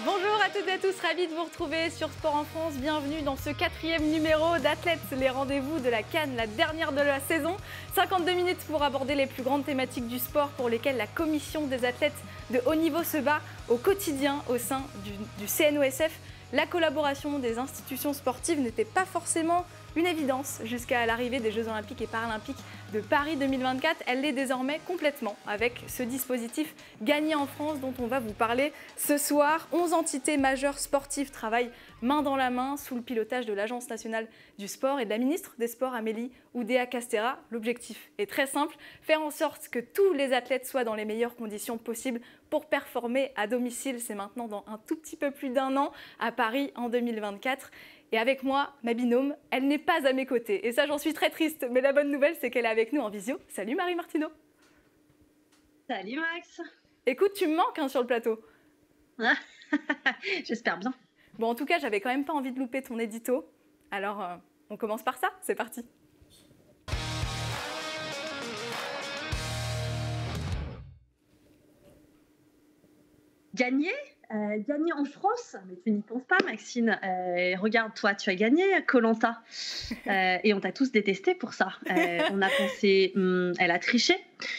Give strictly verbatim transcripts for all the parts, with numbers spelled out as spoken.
Bonjour à toutes et à tous, ravi de vous retrouver sur Sport en France. Bienvenue dans ce quatrième numéro d'Athlètes, les rendez-vous de la CAN, la dernière de la saison. cinquante-deux minutes pour aborder les plus grandes thématiques du sport pour lesquelles la commission des athlètes de haut niveau se bat au quotidien au sein du, du C N O S F. La collaboration des institutions sportives n'était pas forcément une évidence jusqu'à l'arrivée des Jeux Olympiques et Paralympiques de Paris deux mille vingt-quatre. Elle l'est désormais complètement avec ce dispositif Gagner en France dont on va vous parler ce soir. onze entités majeures sportives travaillent main dans la main sous le pilotage de l'Agence nationale du sport et de la ministre des Sports Amélie Oudéa-Castéra. L'objectif est très simple, faire en sorte que tous les athlètes soient dans les meilleures conditions possibles pour performer à domicile. C'est maintenant dans un tout petit peu plus d'un an à Paris en deux mille vingt-quatre. Et avec moi, ma binôme, elle n'est pas à mes côtés. Et ça, j'en suis très triste. Mais la bonne nouvelle, c'est qu'elle est avec nous en visio. Salut Marie Martineau. Salut Max. Écoute, tu me manques hein, sur le plateau. J'espère bien. Bon, en tout cas, j'avais quand même pas envie de louper ton édito. Alors, euh, on commence par ça. C'est parti. Gagner euh, Gagner en France, mais tu n'y penses pas Maxine. Euh, regarde, toi, tu as gagné Koh Lanta euh, et on t'a tous détesté pour ça. Euh, on a pensé, hum, elle a triché.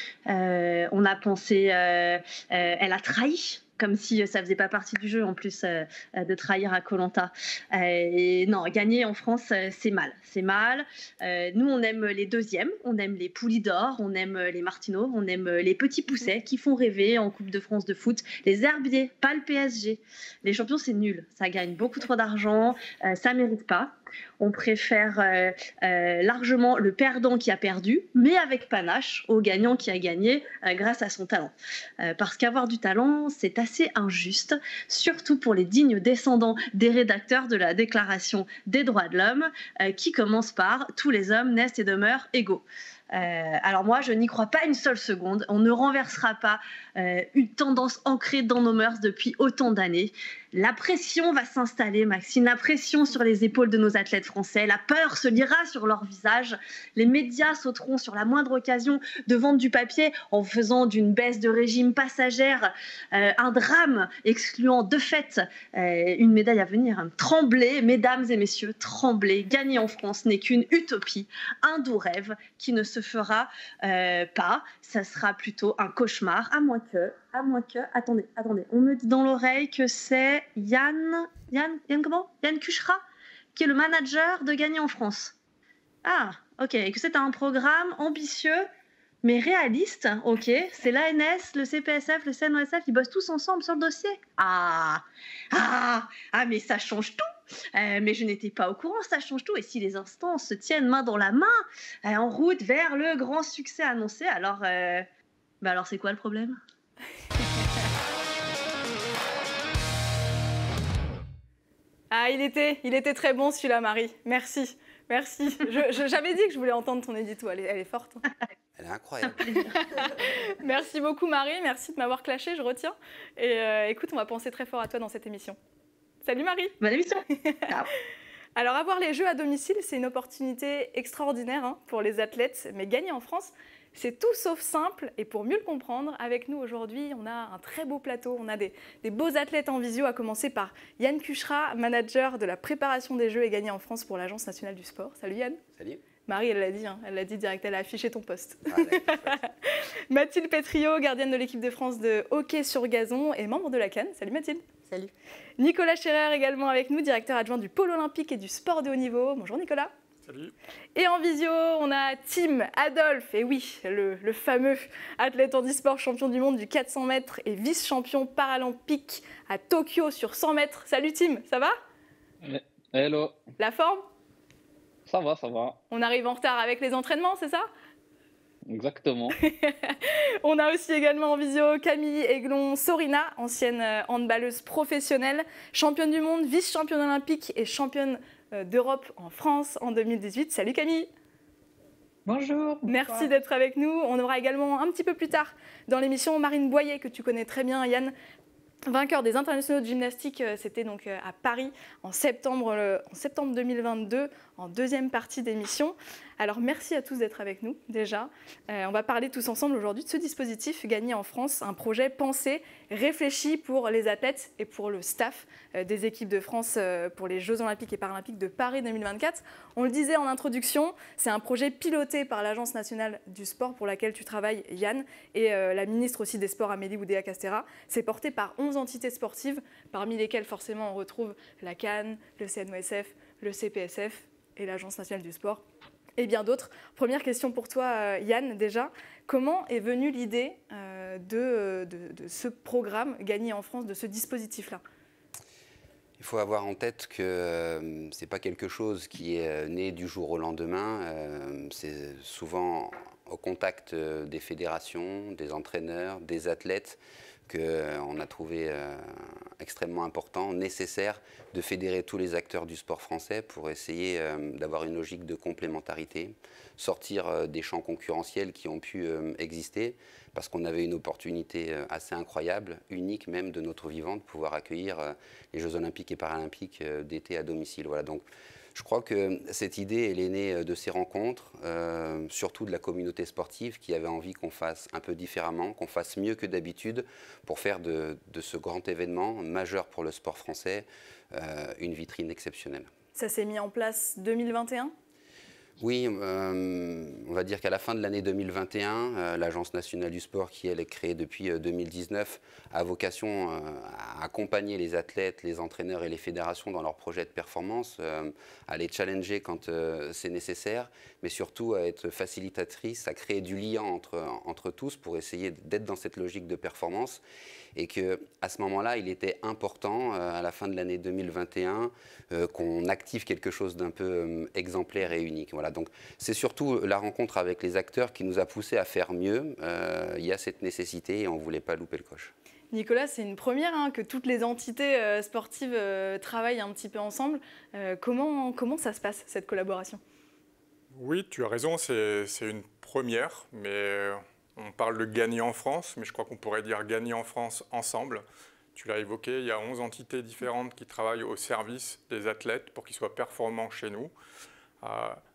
Euh, on a pensé, euh, euh, elle a trahi. Comme si ça faisait pas partie du jeu en plus euh, de trahir à Koh Lanta. Euh, et non, gagner en France, euh, c'est mal, c'est mal. Euh, nous, on aime les deuxièmes, on aime les Poulidor, on aime les Martineau, on aime les petits poussets qui font rêver en Coupe de France de foot. Les herbiers, pas le P S G. Les champions, c'est nul, ça gagne beaucoup trop d'argent, euh, ça mérite pas. On préfère euh, euh, largement le perdant qui a perdu, mais avec panache, au gagnant qui a gagné euh, grâce à son talent. Euh, parce qu'avoir du talent, c'est assez injuste, surtout pour les dignes descendants des rédacteurs de la Déclaration des droits de l'homme, euh, qui commence par « Tous les hommes naissent et demeurent égaux ». Euh, alors moi, je n'y crois pas une seule seconde. On ne renversera pas euh, une tendance ancrée dans nos mœurs depuis autant d'années. La pression va s'installer, Maxime, la pression sur les épaules de nos athlètes français. La peur se lira sur leur visage. Les médias sauteront sur la moindre occasion de vendre du papier en faisant d'une baisse de régime passagère euh, un drame, excluant de fait euh, une médaille à venir. Tremblez, mesdames et messieurs, tremblez. Gagner en France n'est qu'une utopie, un doux rêve qui ne se fera euh, pas. Ça sera plutôt un cauchemar, à moins que... À moins que, attendez, attendez, on me dit dans l'oreille que c'est Yann, Yann, Yann comment Yann Cuchera, qui est le manager de Gagner en France. Ah, ok, et que c'est un programme ambitieux, mais réaliste, ok. C'est l'A N S, le C P S F, le C N O S F, ils bossent tous ensemble sur le dossier. Ah, ah, ah, mais ça change tout. Euh, mais je n'étais pas au courant, ça change tout. Et si les instances se tiennent main dans la main, euh, en route vers le grand succès annoncé, alors, euh, bah alors c'est quoi le problème ? Ah, il était, il était très bon celui-là, Marie. Merci, merci. Je, je, j'avais dit que je voulais entendre ton édito, elle est, elle est forte. Elle est incroyable. Merci beaucoup, Marie. Merci de m'avoir clashé, je retiens. Et euh, écoute, on va penser très fort à toi dans cette émission. Salut, Marie. Bonne émission. Alors, avoir les Jeux à domicile, c'est une opportunité extraordinaire hein, pour les athlètes. Mais gagner en France, c'est tout sauf simple. Et pour mieux le comprendre, avec nous aujourd'hui, on a un très beau plateau. On a des, des beaux athlètes en visio, à commencer par Yann Cuchera, manager de la préparation des Jeux et Gagner en France pour l'Agence nationale du sport. Salut Yann. Salut. Marie, elle l'a dit, hein, elle l'a dit direct, elle a affiché ton poste. Ah, Mathilde Pétriot, gardienne de l'équipe de France de hockey sur gazon et membre de la CAN. Salut Mathilde. Salut. Nicolas Scherer également avec nous, directeur adjoint du pôle olympique et du sport de haut niveau. Bonjour Nicolas. Salut. Et en visio, on a Tim, Adolphe, et oui, le, le fameux athlète handisport champion du monde du quatre cents mètres et vice-champion paralympique à Tokyo sur cent mètres. Salut Tim, ça va? Hello. La forme? Ça va, ça va. On arrive en retard avec les entraînements, c'est ça? Exactement. On a aussi également en visio Camille Aiglon-Sorina, ancienne handballeuse professionnelle, championne du monde, vice-championne olympique et championne d'Europe en France en deux mille dix-huit. Salut Camille. Bonjour. Merci d'être avec nous. On aura également un petit peu plus tard dans l'émission Marine Boyer, que tu connais très bien, Yann. Vainqueur des internationaux de gymnastique, c'était donc à Paris en septembre, en septembre deux mille vingt-deux, en deuxième partie d'émission. Alors merci à tous d'être avec nous déjà. Euh, on va parler tous ensemble aujourd'hui de ce dispositif Gagner en France, un projet pensé, réfléchi pour les athlètes et pour le staff euh, des équipes de France euh, pour les Jeux Olympiques et Paralympiques de Paris deux mille vingt-quatre. On le disait en introduction, c'est un projet piloté par l'Agence nationale du sport pour laquelle tu travailles, Yann, et euh, la ministre aussi des Sports, Amélie Oudéa-Castéra. C'est porté par onze entités sportives, parmi lesquelles forcément on retrouve la CAN, le C N O S F, le C P S F et l'Agence nationale du sport. Et bien d'autres. Première question pour toi, Yann, déjà. Comment est venue l'idée euh, de, de, de ce programme Gagner en France, de ce dispositif-là ? Il faut avoir en tête que euh, ce n'est pas quelque chose qui est né du jour au lendemain. Euh, c'est souvent au contact des fédérations, des entraîneurs, des athlètes, qu'on a trouvé euh, extrêmement important, nécessaire de fédérer tous les acteurs du sport français pour essayer euh, d'avoir une logique de complémentarité, sortir euh, des champs concurrentiels qui ont pu euh, exister, parce qu'on avait une opportunité euh, assez incroyable, unique même de notre vivant, de pouvoir accueillir euh, les Jeux Olympiques et Paralympiques euh, d'été à domicile. Voilà, donc, je crois que cette idée, elle est née de ces rencontres, euh, surtout de la communauté sportive qui avait envie qu'on fasse un peu différemment, qu'on fasse mieux que d'habitude pour faire de, de ce grand événement majeur pour le sport français euh, une vitrine exceptionnelle. Ça s'est mis en place deux mille vingt et un ? Oui, euh, on va dire qu'à la fin de l'année deux mille vingt et un, euh, l'Agence nationale du sport, qui elle est créée depuis euh, deux mille dix-neuf, a vocation euh, à accompagner les athlètes, les entraîneurs et les fédérations dans leurs projets de performance, euh, à les challenger quand euh, c'est nécessaire, mais surtout à être facilitatrice, à créer du lien entre, entre tous pour essayer d'être dans cette logique de performance. Et qu'à ce moment-là, il était important, euh, à la fin de l'année deux mille vingt et un, euh, qu'on active quelque chose d'un peu euh, exemplaire et unique. Voilà, donc c'est surtout la rencontre avec les acteurs qui nous a poussé à faire mieux. Euh, il y a cette nécessité et on ne voulait pas louper le coche. Nicolas, c'est une première hein, que toutes les entités euh, sportives euh, travaillent un petit peu ensemble. Euh, comment, comment ça se passe, cette collaboration ? Oui, tu as raison, c'est, c'est une première, mais on parle de gagner en France, mais je crois qu'on pourrait dire gagner en France ensemble. Tu l'as évoqué, il y a onze entités différentes qui travaillent au service des athlètes pour qu'ils soient performants chez nous. Euh,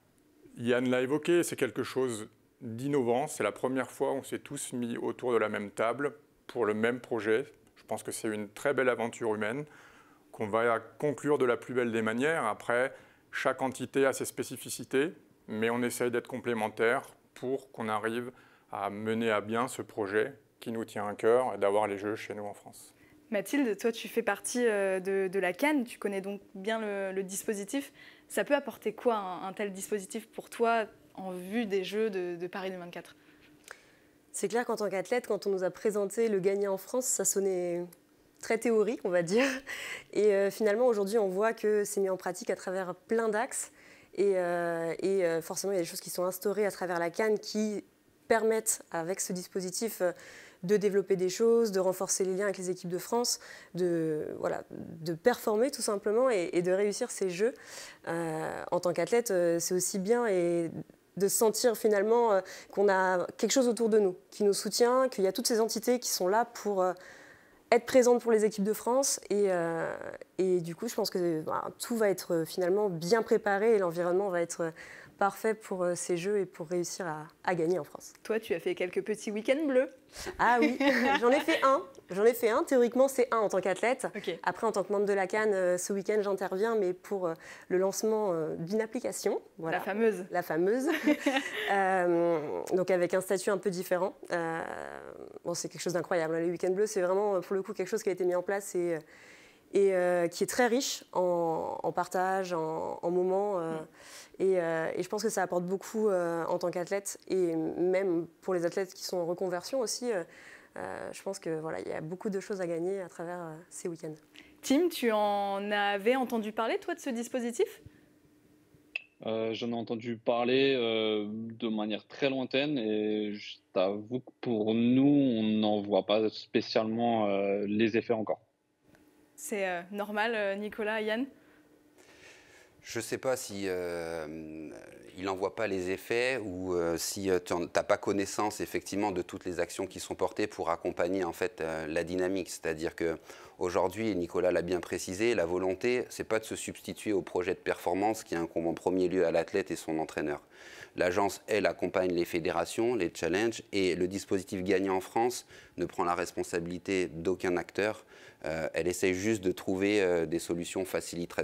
Yann l'a évoqué, c'est quelque chose d'innovant. C'est la première fois où on s'est tous mis autour de la même table pour le même projet. Je pense que c'est une très belle aventure humaine qu'on va conclure de la plus belle des manières. Après, chaque entité a ses spécificités, mais on essaye d'être complémentaires pour qu'on arrive à mener à bien ce projet qui nous tient à cœur et d'avoir les Jeux chez nous en France. Mathilde, toi tu fais partie de, de la CAN, tu connais donc bien le, le dispositif. Ça peut apporter quoi un, un tel dispositif pour toi en vue des Jeux de, de Paris deux mille vingt-quatre ? C'est clair qu'en tant qu'athlète, quand on nous a présenté le gagner en France, ça sonnait très théorique, on va dire. Et euh, finalement, aujourd'hui, on voit que c'est mis en pratique à travers plein d'axes. Et, euh, et euh, forcément, il y a des choses qui sont instaurées à travers la CAN qui permettent, avec ce dispositif, de développer des choses, de renforcer les liens avec les équipes de France, de, voilà, de performer tout simplement et, et de réussir ces Jeux. Euh, en tant qu'athlète, c'est aussi bien et de sentir finalement qu'on a quelque chose autour de nous, qui nous soutient, qu'il y a toutes ces entités qui sont là pour être présentes pour les équipes de France. Et, euh, et du coup, je pense que bah, tout va être finalement bien préparé et l'environnement va être parfait pour ces Jeux et pour réussir à, à gagner en France. Toi, tu as fait quelques petits week-ends bleus. Ah oui, j'en ai fait un. J'en ai fait un. Théoriquement, c'est un en tant qu'athlète. Okay. Après, en tant que membre de la CAN, ce week-end, j'interviens, mais pour le lancement d'une application. Voilà. La fameuse. La fameuse. euh, donc, avec un statut un peu différent. Euh, bon, c'est quelque chose d'incroyable. Les week-ends bleus, c'est vraiment, pour le coup, quelque chose qui a été mis en place et, et euh, qui est très riche en, en partage, en, en moments. Euh, mm. Et, euh, et je pense que ça apporte beaucoup euh, en tant qu'athlète et même pour les athlètes qui sont en reconversion aussi. Euh, euh, je pense que voilà, il y a beaucoup de choses à gagner à travers euh, ces week-ends. Tim, tu en avais entendu parler, toi, de ce dispositif ? euh, J'en ai entendu parler euh, de manière très lointaine et je t'avoue que pour nous, on n'en voit pas spécialement euh, les effets encore. C'est euh, normal, Nicolas, Yann ? Je ne sais pas si euh, il n'en voit pas les effets ou euh, si euh, tu n'as pas connaissance effectivement de toutes les actions qui sont portées pour accompagner en fait euh, la dynamique. C'est-à-dire qu'aujourd'hui, Nicolas l'a bien précisé, la volonté, ce n'est pas de se substituer au projet de performance qui incombe en premier lieu à l'athlète et son entraîneur. L'agence, elle, accompagne les fédérations, les challenges, et le dispositif gagnant en France ne prend la responsabilité d'aucun acteur. Euh, elle essaye juste de trouver euh, des solutions facilita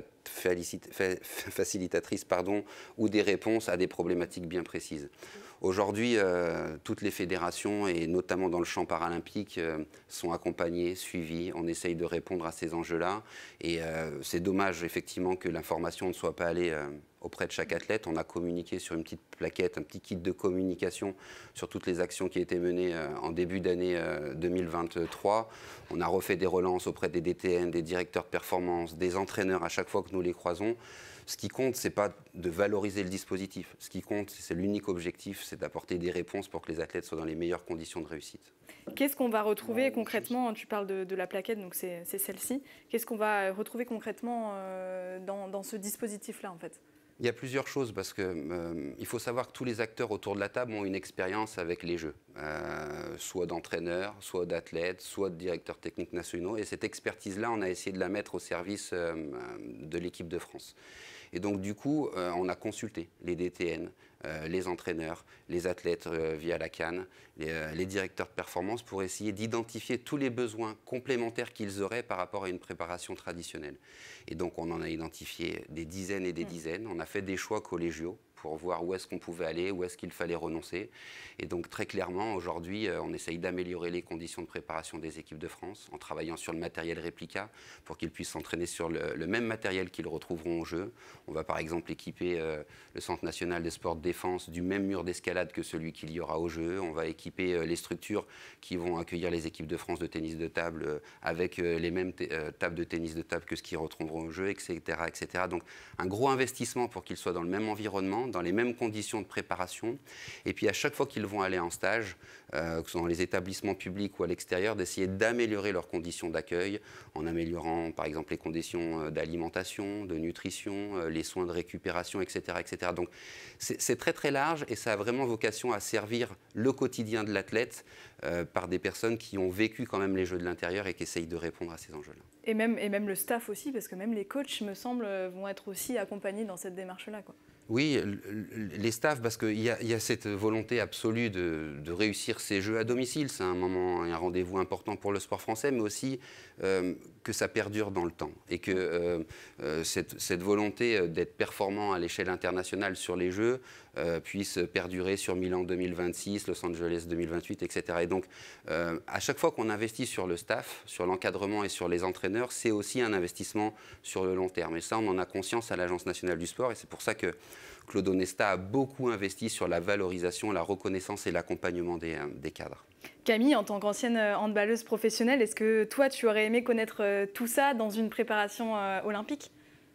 facilitatrices pardon, ou des réponses à des problématiques bien précises. Aujourd'hui, euh, toutes les fédérations, et notamment dans le champ paralympique, euh, sont accompagnées, suivies. On essaye de répondre à ces enjeux-là. Et euh, c'est dommage, effectivement, que l'information ne soit pas allée euh, auprès de chaque athlète. On a communiqué sur une petite plaquette, un petit kit de communication sur toutes les actions qui étaient menées euh, en début d'année euh, deux mille vingt-trois. On a refait des relances auprès des D T N, des directeurs de performance, des entraîneurs à chaque fois que nous les croisons. Ce qui compte, ce n'est pas de valoriser le dispositif. Ce qui compte, c'est l'unique objectif, c'est d'apporter des réponses pour que les athlètes soient dans les meilleures conditions de réussite. Qu'est-ce qu'on va retrouver concrètement? Tu parles de, de la plaquette, donc c'est celle-ci. Qu'est-ce qu'on va retrouver concrètement euh, dans, dans ce dispositif-là, en fait? Il y a plusieurs choses parce que euh, il faut savoir que tous les acteurs autour de la table ont une expérience avec les jeux, euh, soit d'entraîneurs, soit d'athlètes, soit de directeurs techniques nationaux. Et cette expertise-là, on a essayé de la mettre au service euh, de l'équipe de France. Et donc du coup, euh, on a consulté les D T N, euh, les entraîneurs, les athlètes euh, via la CAN, les, euh, les directeurs de performance pour essayer d'identifier tous les besoins complémentaires qu'ils auraient par rapport à une préparation traditionnelle. Et donc on en a identifié des dizaines et des dizaines. On a fait des choix collégiaux pour voir où est-ce qu'on pouvait aller, où est-ce qu'il fallait renoncer. Et donc très clairement, aujourd'hui, on essaye d'améliorer les conditions de préparation des équipes de France en travaillant sur le matériel réplica pour qu'ils puissent s'entraîner sur le, le même matériel qu'ils retrouveront au jeu. On va par exemple équiper euh, le Centre national de sport de défense du même mur d'escalade que celui qu'il y aura au jeu. On va équiper euh, les structures qui vont accueillir les équipes de France de tennis de table euh, avec euh, les mêmes euh, tables de tennis de table que ce qu'ils retrouveront au jeu, et cetera, et cetera. Donc un gros investissement pour qu'ils soient dans le même environnement, dans les mêmes conditions de préparation. Et puis à chaque fois qu'ils vont aller en stage, euh, que ce soit dans les établissements publics ou à l'extérieur, d'essayer d'améliorer leurs conditions d'accueil en améliorant par exemple les conditions d'alimentation, de nutrition, euh, les soins de récupération, et cetera, et cetera. Donc c'est très très large et ça a vraiment vocation à servir le quotidien de l'athlète euh, par des personnes qui ont vécu quand même les Jeux de l'intérieur et qui essayent de répondre à ces enjeux-là. Et même, et même le staff aussi, parce que même les coachs, me semble, vont être aussi accompagnés dans cette démarche-là, quoi. Oui, les staffs, parce qu'il y, y a cette volonté absolue de, de réussir ces Jeux à domicile. C'est un moment et un rendez-vous important pour le sport français, mais aussi euh, que ça perdure dans le temps. Et que euh, euh, cette, cette volonté d'être performant à l'échelle internationale sur les Jeux euh, puisse perdurer sur Milan deux mille vingt-six, Los Angeles deux mille vingt-huit, et cetera. Et donc, euh, à chaque fois qu'on investit sur le staff, sur l'encadrement et sur les entraîneurs, c'est aussi un investissement sur le long terme. Et ça, on en a conscience à l'Agence nationale du sport. Et c'est pour ça que Claude Onesta a beaucoup investi sur la valorisation, la reconnaissance et l'accompagnement des, des cadres. Camille, en tant qu'ancienne handballeuse professionnelle, est-ce que toi, tu aurais aimé connaître tout ça dans une préparation euh, olympique?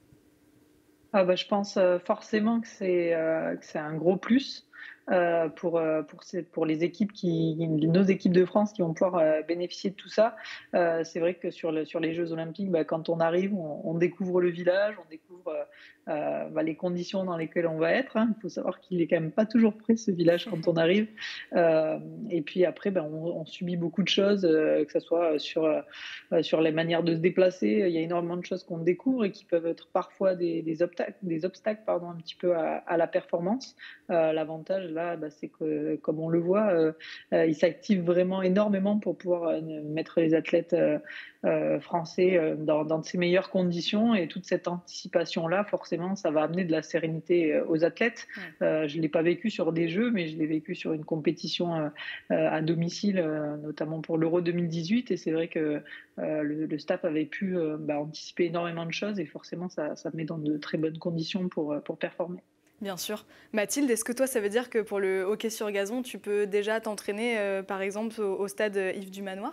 Ah bah, je pense euh, forcément que c'est euh, un gros plus. Euh, pour, euh, pour, ces, pour les équipes qui, nos équipes de France qui vont pouvoir euh, bénéficier de tout ça. Euh, c'est vrai que sur, le, sur les Jeux Olympiques, bah, quand on arrive, on, on découvre le village, on découvre euh, euh, bah, les conditions dans lesquelles on va être. Hein. Il faut savoir qu'il est quand même pas toujours prêt ce village quand on arrive. Euh, et puis après, bah, on, on subit beaucoup de choses, euh, que ce soit sur, euh, sur les manières de se déplacer. Il y a énormément de choses qu'on découvre et qui peuvent être parfois des, des obstacles, des obstacles pardon, un petit peu à, à la performance. Euh, L'avantage, là, bah, c'est que, comme on le voit, euh, euh, il s'active vraiment énormément pour pouvoir euh, mettre les athlètes euh, euh, français euh, dans, dans de ces meilleures conditions. Et toute cette anticipation-là, forcément, ça va amener de la sérénité euh, aux athlètes. Ouais. Euh, je ne l'ai pas vécu sur des jeux, mais je l'ai vécu sur une compétition euh, euh, à domicile, euh, notamment pour l'Euro deux mille dix-huit. Et c'est vrai que euh, le, le staff avait pu euh, bah, anticiper énormément de choses et forcément, ça, ça met dans de très bonnes conditions pour, pour performer. Bien sûr. Mathilde, est-ce que toi, ça veut dire que pour le hockey sur gazon, tu peux déjà t'entraîner, euh, par exemple, au, au stade Yves du Manoir ?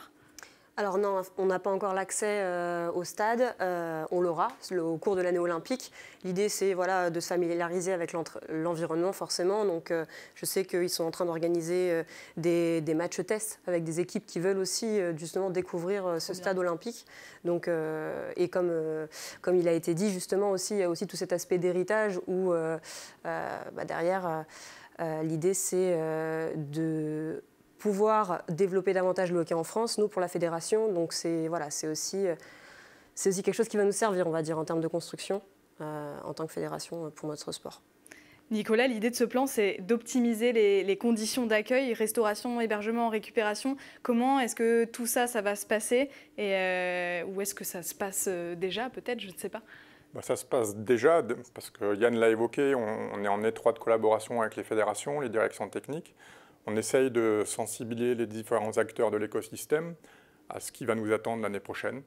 Alors non, on n'a pas encore l'accès euh, au stade, euh, on l'aura au cours de l'année olympique. L'idée c'est voilà, de se familiariser avec l'environnement forcément, donc euh, je sais qu'ils sont en train d'organiser euh, des, des matchs tests avec des équipes qui veulent aussi euh, justement découvrir euh, ce stade olympique. Donc, euh, et comme, euh, comme il a été dit justement aussi, il y a aussi tout cet aspect d'héritage où euh, euh, bah derrière euh, euh, l'idée c'est euh, de pouvoir développer davantage le hockey en France, nous pour la fédération, donc c'est voilà, c'est aussi, c'est aussi quelque chose qui va nous servir, on va dire, en termes de construction, euh, en tant que fédération pour notre sport. Nicolas, l'idée de ce plan, c'est d'optimiser les, les conditions d'accueil, restauration, hébergement, récupération. Comment est-ce que tout ça, ça va se passer et euh, où est-ce que ça se passe déjà, peut-être, je ne sais pas. Bah, ça se passe déjà, parce que Yann l'a évoqué, on, on est en étroite collaboration avec les fédérations, les directions techniques. On essaye de sensibiliser les différents acteurs de l'écosystème à ce qui va nous attendre l'année prochaine,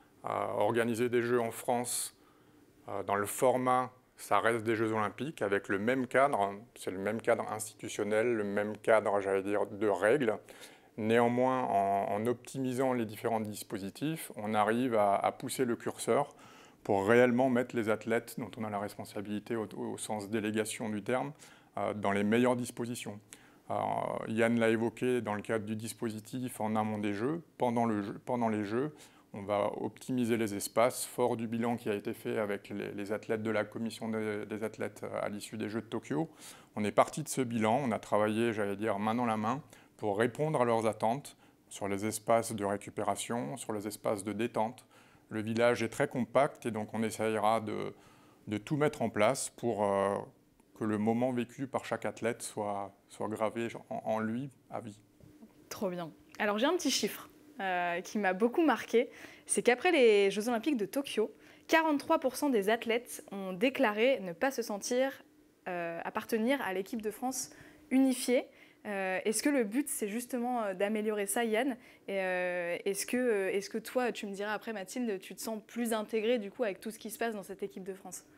à organiser des Jeux en France dans le format, ça reste des Jeux Olympiques, avec le même cadre, c'est le même cadre institutionnel, le même cadre, j'allais dire, de règles. Néanmoins, en, en optimisant les différents dispositifs, on arrive à, à pousser le curseur pour réellement mettre les athlètes dont on a la responsabilité au, au sens délégation du terme, euh, dans les meilleures dispositions. Alors, Yann l'a évoqué dans le cadre du dispositif en amont des Jeux. Pendant, le jeu, pendant les Jeux, on va optimiser les espaces, fort du bilan qui a été fait avec les, les athlètes de la commission des, des athlètes à l'issue des Jeux de Tokyo. On est parti de ce bilan, on a travaillé, j'allais dire, main dans la main, pour répondre à leurs attentes sur les espaces de récupération, sur les espaces de détente. Le village est très compact et donc on essayera de, de tout mettre en place pour... Euh, que le moment vécu par chaque athlète soit, soit gravé en, en lui à vie. Trop bien. Alors j'ai un petit chiffre euh, qui m'a beaucoup marqué, c'est qu'après les Jeux Olympiques de Tokyo, quarante-trois pour cent des athlètes ont déclaré ne pas se sentir euh, appartenir à l'équipe de France unifiée. Euh, est-ce que le but, c'est justement d'améliorer ça, Yann? Et euh, est-ce que, est-ce que toi, tu me diras après, Mathilde, tu te sens plus intégrée du coup avec tout ce qui se passe dans cette équipe de France?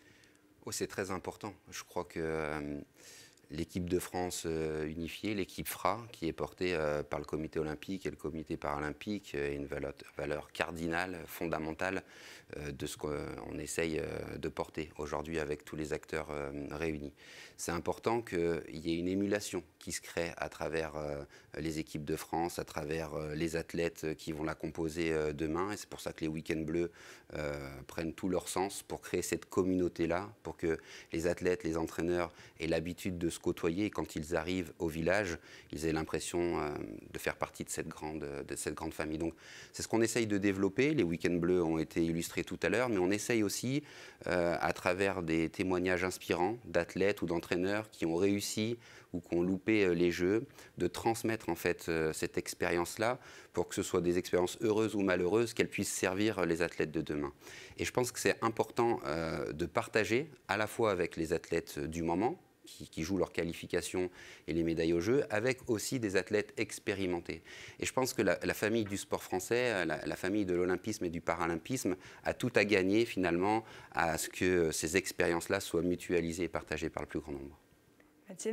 Oh, c'est très important. Je crois que euh, l'équipe de France euh, unifiée, l'équipe F R A, qui est portée euh, par le comité olympique et le comité paralympique, est une valeur, valeur cardinale, fondamentale euh, de ce qu'on essaye euh, de porter aujourd'hui avec tous les acteurs euh, réunis. C'est important qu'il y ait une émulation qui se crée à travers euh, les équipes de France, à travers euh, les athlètes qui vont la composer euh, demain. Et c'est pour ça que les week-ends bleus euh, prennent tout leur sens pour créer cette communauté-là, pour que les athlètes, les entraîneurs aient l'habitude de se côtoyer et quand ils arrivent au village, ils aient l'impression euh, de faire partie de cette grande, de cette grande famille. Donc c'est ce qu'on essaye de développer. Les week-ends bleus ont été illustrés tout à l'heure, mais on essaye aussi, euh, à travers des témoignages inspirants d'athlètes ou d'entraîneurs qui ont réussi ou qui ont loupé les Jeux, de transmettre en fait euh, cette expérience-là pour que ce soit des expériences heureuses ou malheureuses, qu'elles puissent servir les athlètes de demain. Et je pense que c'est important euh, de partager à la fois avec les athlètes du moment, Qui, qui jouent leur qualification et les médailles aux Jeux, avec aussi des athlètes expérimentés. Et je pense que la, la famille du sport français, la, la famille de l'olympisme et du paralympisme a tout à gagner finalement à ce que ces expériences-là soient mutualisées et partagées par le plus grand nombre. Mathilde ?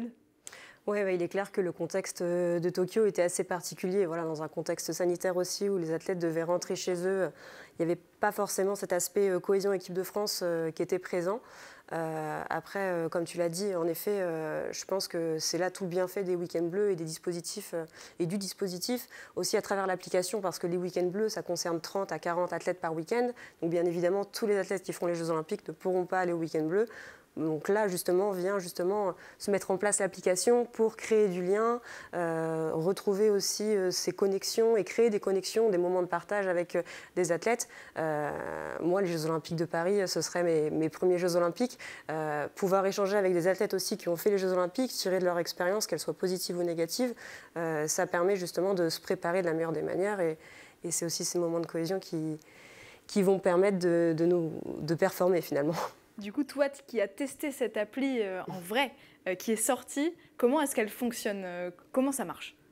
Oui, bah, il est clair que le contexte de Tokyo était assez particulier, voilà, dans un contexte sanitaire aussi, où les athlètes devaient rentrer chez eux. Il n'y avait pas forcément cet aspect cohésion équipe de France euh, qui était présent. Euh, après, euh, comme tu l'as dit, en effet, euh, je pense que c'est là tout le bienfait des week-ends bleus et des dispositifs euh, et du dispositif, aussi à travers l'application, parce que les week-ends bleus, ça concerne trente à quarante athlètes par week-end. Donc bien évidemment, tous les athlètes qui font les Jeux Olympiques ne pourront pas aller au week-end bleu. Donc là, justement, vient justement se mettre en place l'application pour créer du lien, euh, retrouver aussi euh, ces connexions et créer des connexions, des moments de partage avec euh, des athlètes. Euh, moi, les Jeux Olympiques de Paris, ce seraient mes, mes premiers Jeux Olympiques. Euh, pouvoir échanger avec des athlètes aussi qui ont fait les Jeux Olympiques, tirer de leur expérience, qu'elle soit positive ou négative, euh, ça permet justement de se préparer de la meilleure des manières. Et, et c'est aussi ces moments de cohésion qui, qui vont permettre de, de, nous, de performer finalement. Du coup, toi qui as testé cette appli euh, en vrai, euh, qui est sortie, comment est-ce qu'elle fonctionne? euh, Comment ça marche?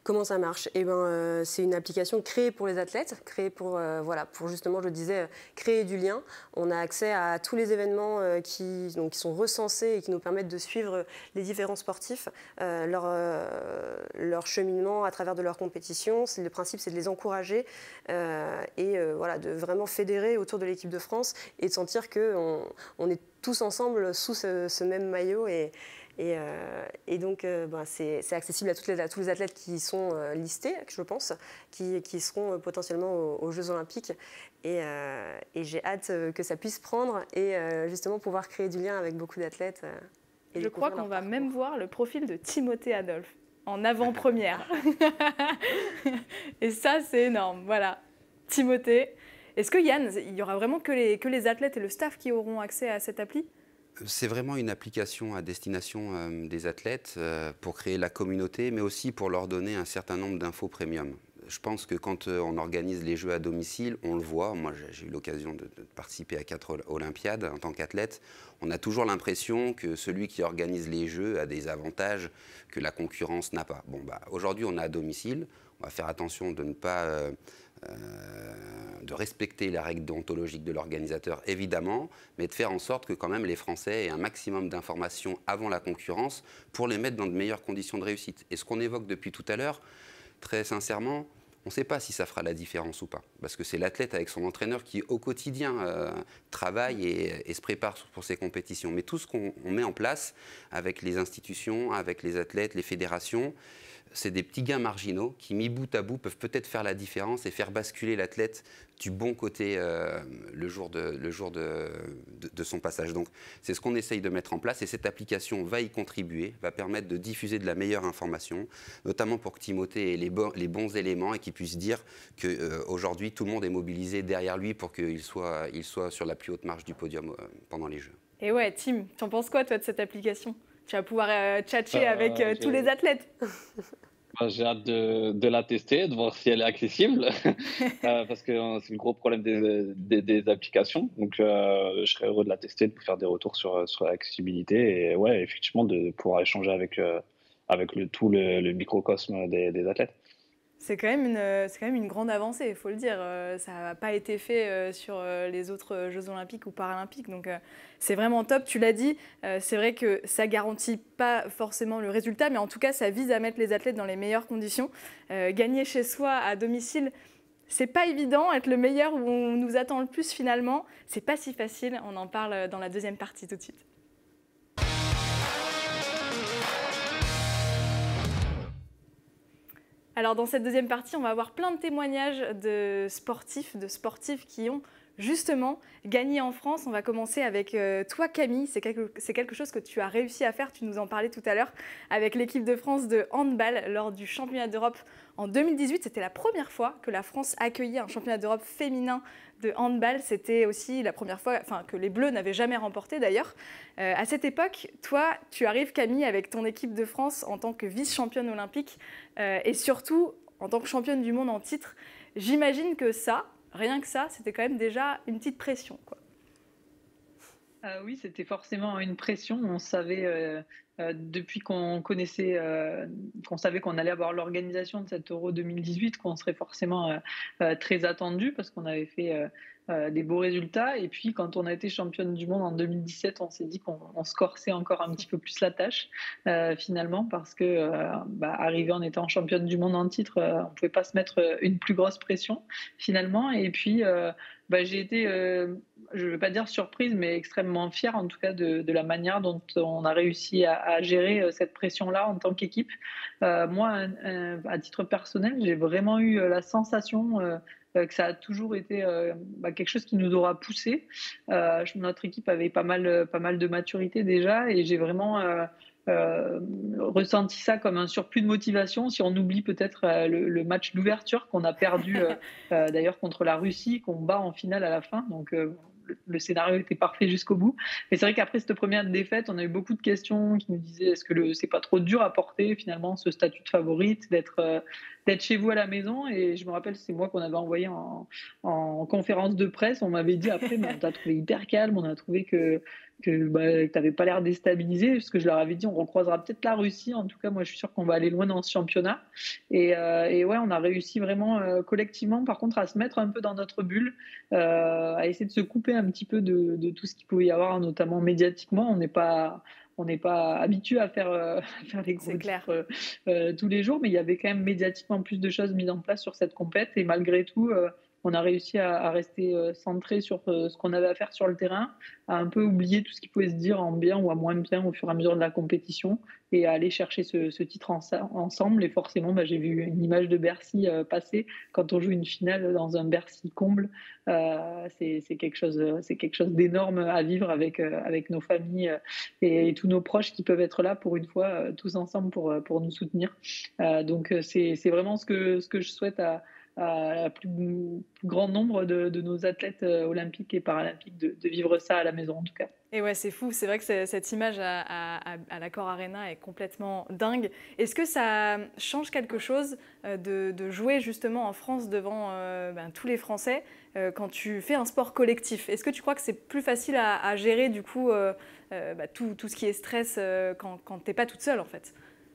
Comment ça marche? Eh ben, euh, c'est une application créée pour les athlètes, créée pour, euh, voilà, pour justement, je le disais, créer du lien. On a accès à tous les événements euh, qui, donc, qui sont recensés et qui nous permettent de suivre les différents sportifs, euh, leur, euh, leur cheminement à travers de leurs compétitions. C'est, le principe, c'est de les encourager euh, et euh, voilà, de vraiment fédérer autour de l'équipe de France et de sentir qu'on on est tous ensemble sous ce, ce même maillot. Et, Et, euh, et donc, euh, ben, c'est, c'est accessible à, toutes les, à tous les athlètes qui sont euh, listés, je pense, qui, qui seront euh, potentiellement aux, aux Jeux Olympiques. Et, euh, et j'ai hâte euh, que ça puisse prendre et euh, justement pouvoir créer du lien avec beaucoup d'athlètes. Euh, et je crois qu'on va parcours. même voir le profil de Timothée Adolphe en avant-première. Et ça, c'est énorme. Voilà, Timothée. Est-ce que Yann, il y aura vraiment que les, que les athlètes et le staff qui auront accès à cette appli ? C'est vraiment une application à destination euh, des athlètes euh, pour créer la communauté, mais aussi pour leur donner un certain nombre d'infos premium. Je pense que quand euh, on organise les Jeux à domicile, on le voit. Moi, j'ai, j'ai eu l'occasion de, de participer à quatre Olympiades en tant qu'athlète. On a toujours l'impression que celui qui organise les Jeux a des avantages que la concurrence n'a pas. Bon, bah, aujourd'hui, on est à domicile. On va faire attention de ne pas... Euh, Euh, de respecter la règle déontologique de l'organisateur, évidemment, mais de faire en sorte que quand même les Français aient un maximum d'informations avant la concurrence pour les mettre dans de meilleures conditions de réussite. Et ce qu'on évoque depuis tout à l'heure, très sincèrement, on ne sait pas si ça fera la différence ou pas. Parce que c'est l'athlète avec son entraîneur qui, au quotidien, euh, travaille et, et se prépare pour ses compétitions. Mais tout ce qu'on on met en place avec les institutions, avec les athlètes, les fédérations, c'est des petits gains marginaux qui, mis bout à bout, peuvent peut-être faire la différence et faire basculer l'athlète du bon côté euh, le jour, de, le jour de, de, de son passage. Donc, c'est ce qu'on essaye de mettre en place et cette application va y contribuer, va permettre de diffuser de la meilleure information, notamment pour que Timothée ait les, bon, les bons éléments et qu'il puisse dire qu'aujourd'hui, euh, tout le monde est mobilisé derrière lui pour qu'il soit, il soit sur la plus haute marche du podium euh, pendant les Jeux. Et ouais, Tim, t'en penses quoi, toi, de cette application ? Tu vas pouvoir euh, tchatcher euh, avec euh, tous les athlètes. J'ai hâte de, de la tester, de voir si elle est accessible, euh, parce que euh, c'est le gros problème des, des, des applications. Donc, euh, je serais heureux de la tester, de vous faire des retours sur, sur l'accessibilité et ouais, effectivement, de pouvoir échanger avec, euh, avec le, tout le, le microcosme des, des athlètes. C'est quand même une, c'est quand même une grande avancée, il faut le dire. Ça n'a pas été fait sur les autres Jeux Olympiques ou Paralympiques, donc c'est vraiment top. Tu l'as dit, c'est vrai que ça ne garantit pas forcément le résultat, mais en tout cas, ça vise à mettre les athlètes dans les meilleures conditions. Euh, gagner chez soi à domicile, c'est pas évident. Être le meilleur où on nous attend le plus finalement, c'est pas si facile. On en parle dans la deuxième partie tout de suite. Alors dans cette deuxième partie, on va avoir plein de témoignages de sportifs, de sportifs qui ont justement gagné en France. On va commencer avec euh, toi Camille, c'est quelque, c'est quelque chose que tu as réussi à faire, tu nous en parlais tout à l'heure, avec l'équipe de France de handball lors du championnat d'Europe en deux mille dix-huit. C'était la première fois que la France accueillait un championnat d'Europe féminin de handball. C'était aussi la première fois enfin, que les Bleus n'avaient jamais remporté d'ailleurs. Euh, à cette époque, toi, tu arrives Camille avec ton équipe de France en tant que vice-championne olympique euh, et surtout en tant que championne du monde en titre. J'imagine que ça, rien que ça, c'était quand même déjà une petite pression, quoi. Euh, oui, c'était forcément une pression. On savait, euh, euh, depuis qu'on connaissait, euh, qu'on savait qu'on allait avoir l'organisation de cet Euro deux mille dix-huit, qu'on serait forcément euh, euh, très attendu parce qu'on avait fait euh, euh, des beaux résultats. Et puis, quand on a été championne du monde en deux mille dix-sept, on s'est dit qu'on on se corsait encore un petit peu plus la tâche, euh, finalement, parce que, euh, bah, arrivé en étant championne du monde en titre, euh, on ne pouvait pas se mettre une plus grosse pression, finalement. Et puis, euh, bah, j'ai été, euh, je ne vais pas dire surprise, mais extrêmement fière, en tout cas, de, de la manière dont on a réussi à, à gérer cette pression-là en tant qu'équipe. Euh, moi, un, un, à titre personnel, j'ai vraiment eu la sensation euh, que ça a toujours été euh, bah, quelque chose qui nous aura poussé. Euh, notre équipe avait pas mal, pas mal de maturité déjà, et j'ai vraiment euh, euh, ressenti ça comme un surplus de motivation. Si on oublie peut-être euh, le, le match d'ouverture qu'on a perdu euh, euh, d'ailleurs contre la Russie, qu'on bat en finale à la fin. Donc euh, le, le scénario était parfait jusqu'au bout. Mais c'est vrai qu'après cette première défaite, on a eu beaucoup de questions qui nous disaient est-ce que le, c'est pas trop dur à porter finalement ce statut de favorite, d'être, euh, d'être chez vous à la maison. Et je me rappelle, c'est moi qu'on avait envoyé en, en conférence de presse. On m'avait dit après, mais on t'a trouvé hyper calme, on a trouvé que que bah, tu n'avais pas l'air déstabilisé, parce que je leur avais dit on recroisera peut-être la Russie, en tout cas moi je suis sûre qu'on va aller loin dans ce championnat, et, euh, et ouais on a réussi vraiment euh, collectivement par contre à se mettre un peu dans notre bulle, euh, à essayer de se couper un petit peu de, de tout ce qu'il pouvait y avoir, notamment médiatiquement. On n'est pas on n'est pas habitué à faire, euh, à faire des gros titres euh, euh, tous les jours, mais il y avait quand même médiatiquement plus de choses mises en place sur cette compète, et malgré tout euh, on a réussi à, à rester euh, centré sur euh, ce qu'on avait à faire sur le terrain, à un peu oublier tout ce qui pouvait se dire en bien ou en moins bien au fur et à mesure de la compétition, et à aller chercher ce, ce titre en, ensemble. Et forcément, bah, j'ai vu une image de Bercy euh, passer quand on joue une finale dans un Bercy comble. Euh, c'est, c'est quelque chose, c'est quelque chose d'énorme à vivre avec, euh, avec nos familles euh, et, et tous nos proches qui peuvent être là pour une fois, euh, tous ensemble pour, pour nous soutenir. Euh, donc c'est, c'est vraiment ce que, ce que je souhaite à à la plus, plus grand nombre de, de nos athlètes olympiques et paralympiques de, de vivre ça à la maison en tout cas. Et ouais, c'est fou, c'est vrai que cette image à, à, à l'Accor Arena est complètement dingue. Est-ce que ça change quelque chose de, de jouer justement en France devant euh, ben, tous les Français euh, quand tu fais un sport collectif? Est-ce que tu crois que c'est plus facile à, à gérer du coup euh, euh, bah, tout, tout ce qui est stress euh, quand, quand tu n'es pas toute seule en fait?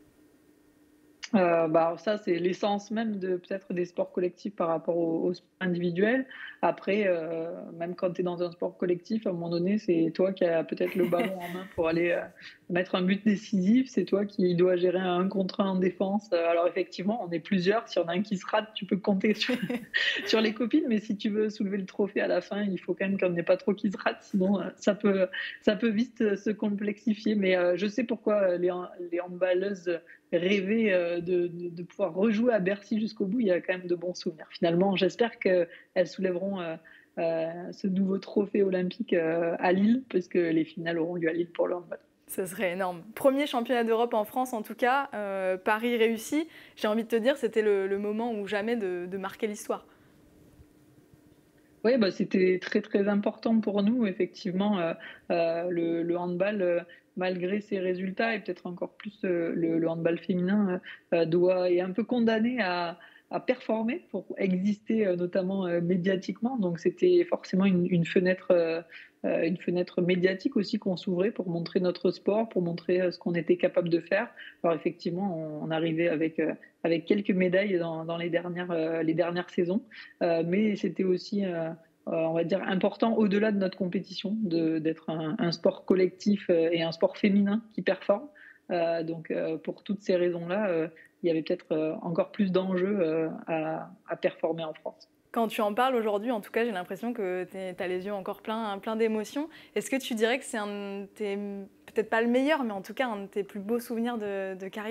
Euh, bah, ça, c'est l'essence même de peut-être des sports collectifs par rapport au, au sport individuel. Après, euh, même quand tu es dans un sport collectif, à un moment donné, c'est toi qui as peut-être le ballon en main pour aller euh, mettre un but décisif. C'est toi qui dois gérer un contre un en défense. Alors effectivement, on est plusieurs. S'il y en a un qui se rate, tu peux compter sur, sur les copines. Mais si tu veux soulever le trophée à la fin, il faut quand même qu'il n'y en ait pas trop qui se ratent. Sinon, ça peut, ça peut vite se complexifier. Mais euh, je sais pourquoi les, les handballeuses rêver de, de, de pouvoir rejouer à Bercy jusqu'au bout. Il y a quand même de bons souvenirs. Finalement, j'espère qu'elles soulèveront euh, euh, ce nouveau trophée olympique euh, à Lille, parce que les finales auront lieu à Lille pour le handball. Ce serait énorme. Premier championnat d'Europe en France, en tout cas. Euh, Paris réussi. J'ai envie de te dire, c'était le, le moment ou jamais de, de marquer l'histoire. Oui, bah, c'était très très important pour nous, effectivement. Euh, euh, le, le handball, euh, malgré ses résultats, et peut-être encore plus euh, le, le handball féminin, euh, doit, est un peu condamné à, à performer pour exister, euh, notamment euh, médiatiquement. Donc c'était forcément une, une fenêtre, euh, une fenêtre médiatique aussi qu'on s'ouvrait pour montrer notre sport, pour montrer euh, ce qu'on était capable de faire. Alors effectivement, on, on arrivait avec euh, avec quelques médailles dans, dans les dernières euh, les dernières saisons, euh, mais c'était aussi euh, Euh, on va dire, important au-delà de notre compétition, de, d'être un, un sport collectif euh, et un sport féminin qui performe. Euh, donc, euh, pour toutes ces raisons-là, euh, il y avait peut-être euh, encore plus d'enjeux euh, à, à performer en France. Quand tu en parles aujourd'hui, en tout cas, j'ai l'impression que tu as les yeux encore pleins plein d'émotions. Est-ce que tu dirais que c'est un de tes, peut-être pas le meilleur, mais en tout cas un de tes plus beaux souvenirs de, de carrière ?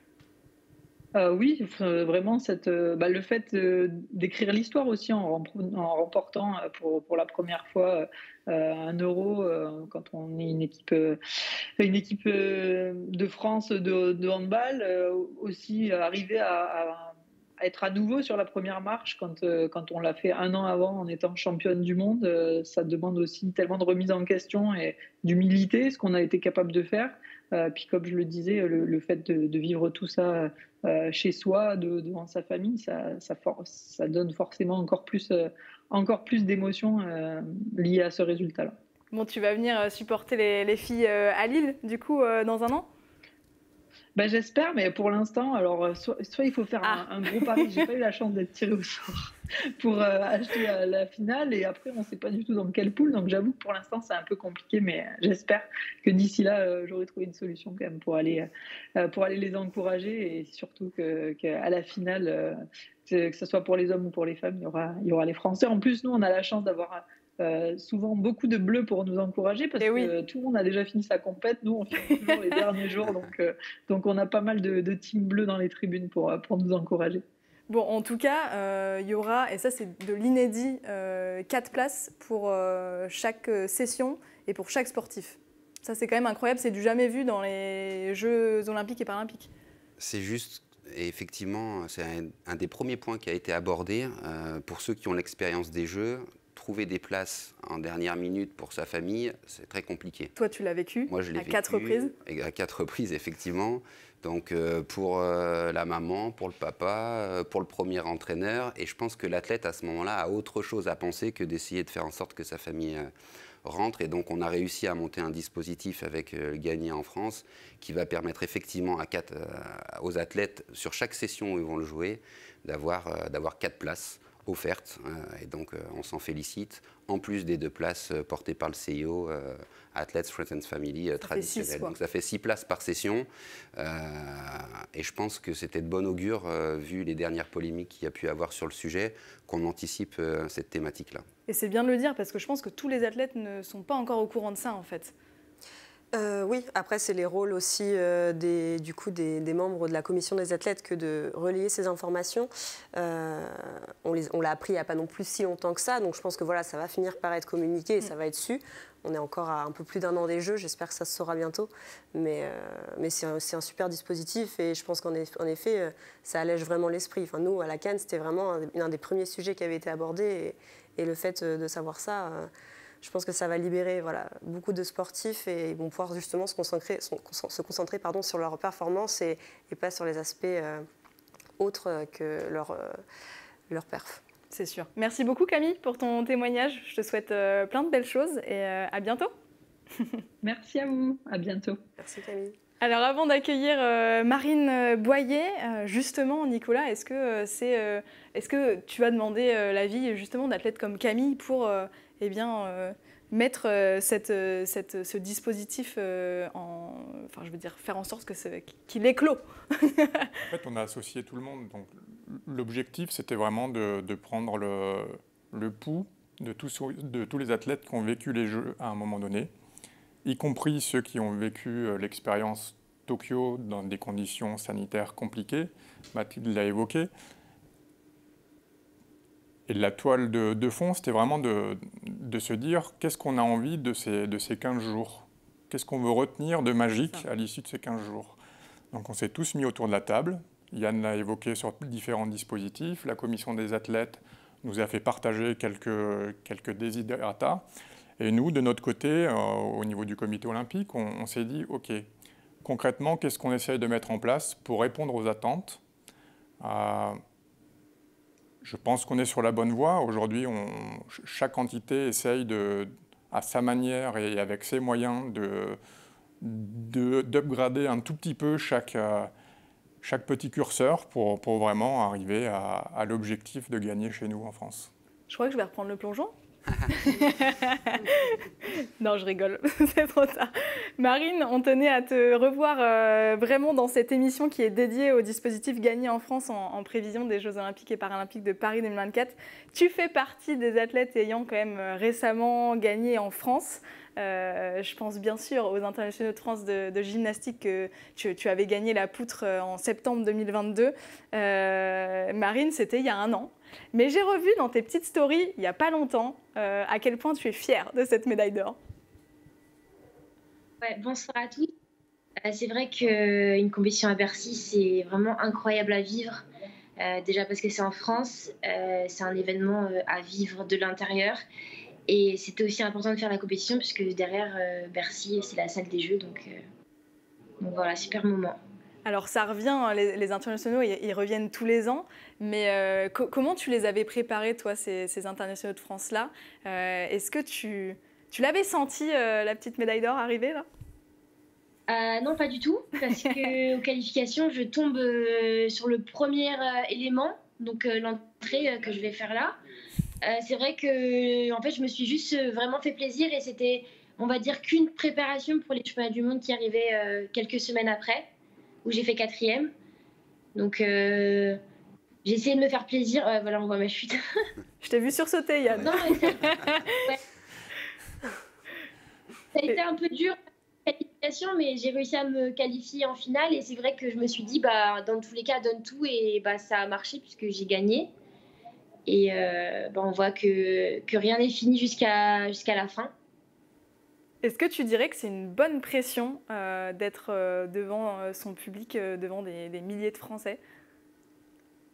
Euh, oui, euh, vraiment, cette, euh, bah, le fait euh, d'écrire l'histoire aussi en, en remportant euh, pour, pour la première fois euh, un euro euh, quand on est une équipe, euh, une équipe euh, de France de, de handball, euh, aussi arriver à, à, à être à nouveau sur la première marche quand, euh, quand on l'a fait un an avant en étant championne du monde. Euh, ça demande aussi tellement de remise en question et d'humilité, ce qu'on a été capable de faire. Euh, puis comme je le disais, le, le fait de, de vivre tout ça euh, chez soi, de, devant sa famille, ça, ça, for- ça donne forcément encore plus, euh, encore plus d'émotions euh, liées à ce résultat-là. Bon, tu vas venir supporter les, les filles euh, à Lille, du coup, euh, dans un an ? Ben, j'espère, mais pour l'instant, alors soit, soit il faut faire ah. un, un gros pari. J'ai pas eu la chance d'être tirée au sort pour euh, acheter la, la finale, et après on sait pas du tout dans quelle poule. Donc j'avoue que pour l'instant c'est un peu compliqué, mais j'espère que d'ici là euh, j'aurai trouvé une solution quand même pour aller euh, pour aller les encourager, et surtout que qu'à la finale, euh, que ce soit pour les hommes ou pour les femmes, il y aura il y aura les Français. En plus, nous on a la chance d'avoir Euh, souvent beaucoup de bleus pour nous encourager, parce Et que oui. euh, tout le monde a déjà fini sa compète. Nous, on finit toujours les derniers jours, donc, euh, donc on a pas mal de, de teams bleus dans les tribunes pour, pour nous encourager. Bon, en tout cas, euh, il y aura, et ça c'est de l'inédit, euh, quatre places pour euh, chaque session et pour chaque sportif. Ça c'est quand même incroyable, c'est du jamais vu dans les Jeux olympiques et paralympiques. C'est juste, et effectivement, c'est un, un des premiers points qui a été abordé euh, pour ceux qui ont l'expérience des Jeux. trouver des places en dernière minute pour sa famille, c'est très compliqué. Toi, tu l'as vécu Moi, je l'ai à vécu quatre reprises. À quatre reprises, effectivement. Donc, euh, pour euh, la maman, pour le papa, euh, pour le premier entraîneur. Et je pense que l'athlète, à ce moment-là, a autre chose à penser que d'essayer de faire en sorte que sa famille euh, rentre. Et donc, on a réussi à monter un dispositif avec euh, Gagné en France qui va permettre effectivement à quatre, euh, aux athlètes, sur chaque session où ils vont le jouer, d'avoir euh, d'avoir quatre places offertes. Euh, et donc, euh, on s'en félicite. En plus des deux places euh, portées par le C I O, euh, Athletes, Friends and Family euh, traditionnels. Donc, ça fait six places par session. Euh, et je pense que c'était de bon augure, euh, vu les dernières polémiques qu'il y a pu avoir sur le sujet, qu'on anticipe euh, cette thématique-là. Et c'est bien de le dire, parce que je pense que tous les athlètes ne sont pas encore au courant de ça, en fait. Euh, oui, après, c'est les rôles aussi euh, des, du coup, des, des membres de la commission des athlètes que de relayer ces informations. Euh, on, les, on l'a appris il n'y a pas non plus si longtemps que ça, donc je pense que voilà, ça va finir par être communiqué et ça va être su. On est encore à un peu plus d'un an des Jeux, j'espère que ça se saura bientôt. Mais, euh, mais c'est, un, c'est un super dispositif et je pense qu'en eff- en effet, euh, ça allège vraiment l'esprit. Enfin, nous, à la CAN, c'était vraiment un, un des premiers sujets qui avait été abordé et, et le fait de savoir ça... Euh, je pense que ça va libérer voilà, beaucoup de sportifs et ils vont pouvoir justement se concentrer, se concentrer pardon, sur leur performance et, et pas sur les aspects euh, autres que leur, euh, leur perf. C'est sûr. Merci beaucoup Camille pour ton témoignage. Je te souhaite euh, plein de belles choses et euh, à bientôt. Merci à vous. À bientôt. Merci Camille. Alors avant d'accueillir euh, Marine Boyer, euh, justement Nicolas, est-ce que, euh, c'est, euh, est-ce que tu as demandé euh, l'avis justement d'athlètes comme Camille pour euh, eh bien, euh, mettre euh, cette, euh, cette, ce dispositif euh, en... Enfin je veux dire faire en sorte que qu'il éclot. En fait on a associé tout le monde, donc l'objectif c'était vraiment de, de prendre le, le pouls de tous, de tous les athlètes qui ont vécu les Jeux à un moment donné, y compris ceux qui ont vécu l'expérience Tokyo dans des conditions sanitaires compliquées. Mathilde l'a évoqué. Et la toile de, de fond, c'était vraiment de, de se dire qu'est-ce qu'on a envie de ces, de ces quinze jours. Qu'est-ce qu'on veut retenir de magique à l'issue de ces quinze jours. Donc on s'est tous mis autour de la table. Yann l'a évoqué sur différents dispositifs. La commission des athlètes nous a fait partager quelques, quelques desiderata. Et nous, de notre côté, euh, au niveau du comité olympique, on, on s'est dit, OK, concrètement, qu'est-ce qu'on essaye de mettre en place pour répondre aux attentes ? euh, Je pense qu'on est sur la bonne voie. Aujourd'hui, on, chaque entité essaye, de, à sa manière et avec ses moyens, de, de, d'upgrader un tout petit peu chaque, euh, chaque petit curseur pour, pour vraiment arriver à, à l'objectif de gagner chez nous en France. Je crois que je vais reprendre le plongeon. Non, je rigole, c'est trop tard. Marine, on tenait à te revoir euh, vraiment dans cette émission qui est dédiée au dispositif Gagné en France en, en prévision des Jeux Olympiques et Paralympiques de Paris deux mille vingt-quatre. Tu fais partie des athlètes ayant quand même récemment gagné en France. Euh, je pense bien sûr aux internationaux de France de, de gymnastique que tu, tu avais gagné la poutre en septembre deux mille vingt-deux. Euh, Marine, c'était il y a un an. Mais j'ai revu dans tes petites stories, il n'y a pas longtemps, euh, à quel point tu es fière de cette médaille d'or. Ouais, bonsoir à tous. Euh, c'est vrai qu'une compétition à Bercy, c'est vraiment incroyable à vivre. Euh, déjà parce que c'est en France, euh, c'est un événement euh, à vivre de l'intérieur. Et c'était aussi important de faire la compétition puisque derrière euh, Bercy, c'est la salle des Jeux. Donc, euh, donc voilà, super moment. Alors ça revient, les, les internationaux, ils, ils reviennent tous les ans, mais euh, co- comment tu les avais préparés, toi, ces, ces internationaux de France-là euh, Est-ce que tu, tu l'avais senti, euh, la petite médaille d'or arriver, là euh, Non, pas du tout, parce qu'aux qualifications, je tombe euh, sur le premier euh, élément, donc euh, l'entrée euh, que je vais faire là. Euh, c'est vrai que en fait, je me suis juste euh, vraiment fait plaisir et c'était, on va dire, qu'une préparation pour les championnats du monde qui arrivaient euh, quelques semaines après, où j'ai fait quatrième. Donc, euh, j'ai essayé de me faire plaisir. Euh, voilà, on voit ma chute. Je t'ai vu sursauter, Yann. Non, mais ça... ouais. Ça a été un peu dur, la qualification, mais j'ai réussi à me qualifier en finale. Et c'est vrai que je me suis dit, bah, dans tous les cas, donne tout. Et bah, ça a marché puisque j'ai gagné. Et euh, bah, on voit que, que rien n'est fini jusqu'à, jusqu'à la fin. Est-ce que tu dirais que c'est une bonne pression euh, d'être euh, devant euh, son public, euh, devant des, des milliers de Français ?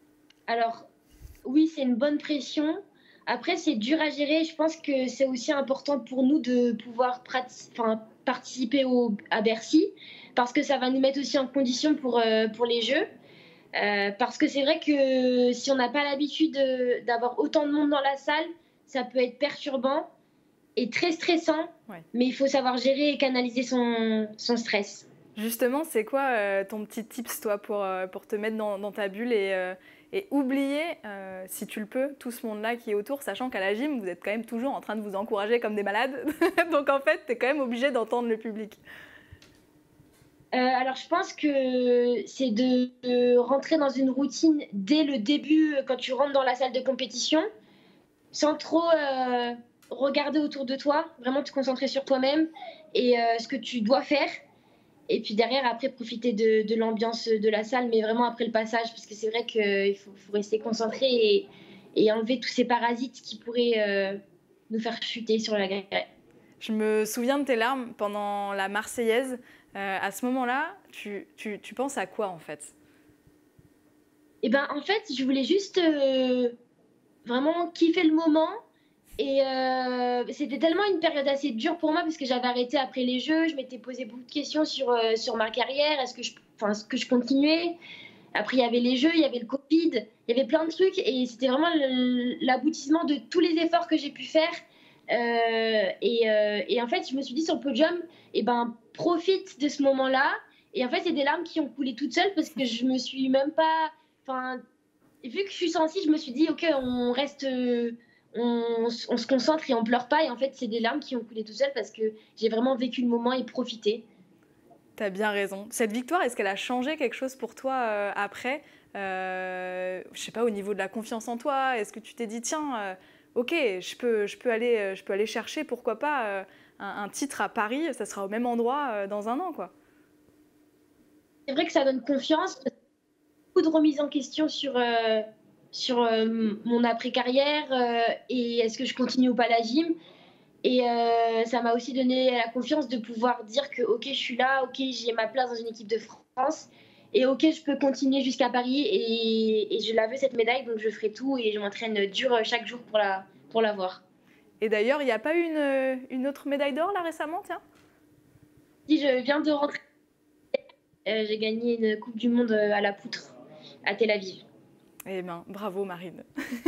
Alors, oui, c'est une bonne pression. Après, c'est dur à gérer. Je pense que c'est aussi important pour nous de pouvoir enfin, participer au, à Bercy, parce que ça va nous mettre aussi en condition pour, euh, pour les Jeux. Euh, parce que c'est vrai que si on n'a pas l'habitude d'avoir autant de monde dans la salle, ça peut être perturbant et très stressant, ouais. Mais il faut savoir gérer et canaliser son, son stress. Justement, c'est quoi euh, ton petit tips, toi, pour, euh, pour te mettre dans, dans ta bulle et, euh, et oublier, euh, si tu le peux, tout ce monde-là qui est autour, sachant qu'à la gym, vous êtes quand même toujours en train de vous encourager comme des malades. Donc en fait, tu es quand même obligé d'entendre le public. Euh, alors, je pense que c'est de, de rentrer dans une routine dès le début, quand tu rentres dans la salle de compétition, sans trop euh, regarder autour de toi, vraiment te concentrer sur toi-même et euh, ce que tu dois faire. Et puis derrière, après, profiter de, de l'ambiance de la salle, mais vraiment après le passage, parce que c'est vrai qu'il faut, faut rester concentré et, et enlever tous ces parasites qui pourraient euh, nous faire chuter sur la grille. Je me souviens de tes larmes pendant la Marseillaise. Euh, à ce moment-là, tu, tu, tu penses à quoi en fait? Eh ben, en fait, je voulais juste euh, vraiment kiffer le moment. Et euh, c'était tellement une période assez dure pour moi parce que j'avais arrêté après les Jeux. Je m'étais posé beaucoup de questions sur, euh, sur ma carrière. Est-ce que, je, enfin, est-ce que je continuais? Après, il y avait les Jeux, il y avait le Covid, il y avait plein de trucs. Et c'était vraiment l'aboutissement de tous les efforts que j'ai pu faire. Euh, et, euh, et en fait, je me suis dit sur le podium, eh ben, profite de ce moment-là. Et en fait, c'est des larmes qui ont coulé toutes seules parce que je me suis même pas... Enfin, vu que je suis sensible, je me suis dit, OK, on reste... Euh, on, on se concentre et on pleure pas. Et en fait, c'est des larmes qui ont coulé toutes seules parce que j'ai vraiment vécu le moment et profité. Tu as bien raison. Cette victoire, est-ce qu'elle a changé quelque chose pour toi euh, après euh, je sais pas, au niveau de la confiance en toi? Est-ce que tu t'es dit, tiens... Euh, ok, je peux, je, peux aller, je peux aller chercher, pourquoi pas, euh, un, un titre à Paris, ça sera au même endroit euh, dans un an, quoi. C'est vrai que ça donne confiance. Beaucoup de remises en question sur, euh, sur euh, mon après-carrière euh, et est-ce que je continue ou pas la gym. Et euh, ça m'a aussi donné la confiance de pouvoir dire que ok, je suis là, ok, j'ai ma place dans une équipe de France. Et ok, je peux continuer jusqu'à Paris et, et je la veux cette médaille, donc je ferai tout et je m'entraîne dur chaque jour pour la pour l'avoir. Et d'ailleurs, il n'y a pas eu une, une autre médaille d'or là récemment, tiens? Si, je viens de rentrer. Euh, j'ai gagné une Coupe du Monde à la poutre à Tel Aviv. Eh bien, bravo Marine.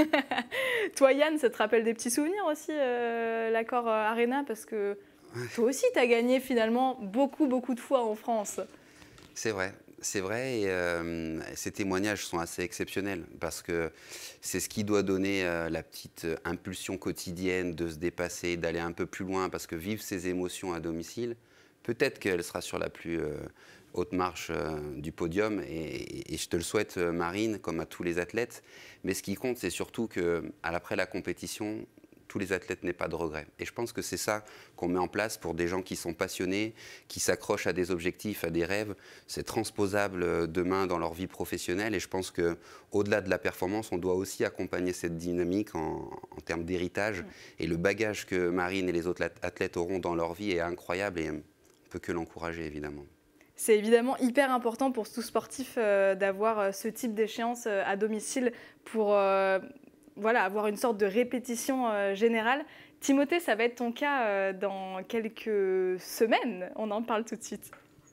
Toi Yann, ça te rappelle des petits souvenirs aussi, euh, l'Accor Arena? Parce que toi aussi, tu as gagné finalement beaucoup, beaucoup de fois en France. C'est vrai. C'est vrai, et euh, ces témoignages sont assez exceptionnels parce que c'est ce qui doit donner euh, la petite impulsion quotidienne de se dépasser, d'aller un peu plus loin, parce que vivre ces émotions à domicile, peut-être qu'elle sera sur la plus euh, haute marche euh, du podium, et, et je te le souhaite, Marine, comme à tous les athlètes, mais ce qui compte, c'est surtout qu'après la compétition, tous les athlètes n'aient pas de regrets. Et je pense que c'est ça qu'on met en place pour des gens qui sont passionnés, qui s'accrochent à des objectifs, à des rêves. C'est transposable demain dans leur vie professionnelle. Et je pense qu'au-delà de la performance, on doit aussi accompagner cette dynamique en, en termes d'héritage. Mmh. Et le bagage que Marine et les autres athlètes auront dans leur vie est incroyable et on ne peut que l'encourager, évidemment. C'est évidemment hyper important pour tout sportif euh, d'avoir ce type d'échéance euh, à domicile pour... Euh, Voilà, avoir une sorte de répétition euh, générale. Timothée, ça va être ton cas euh, dans quelques semaines. On en parle tout de suite.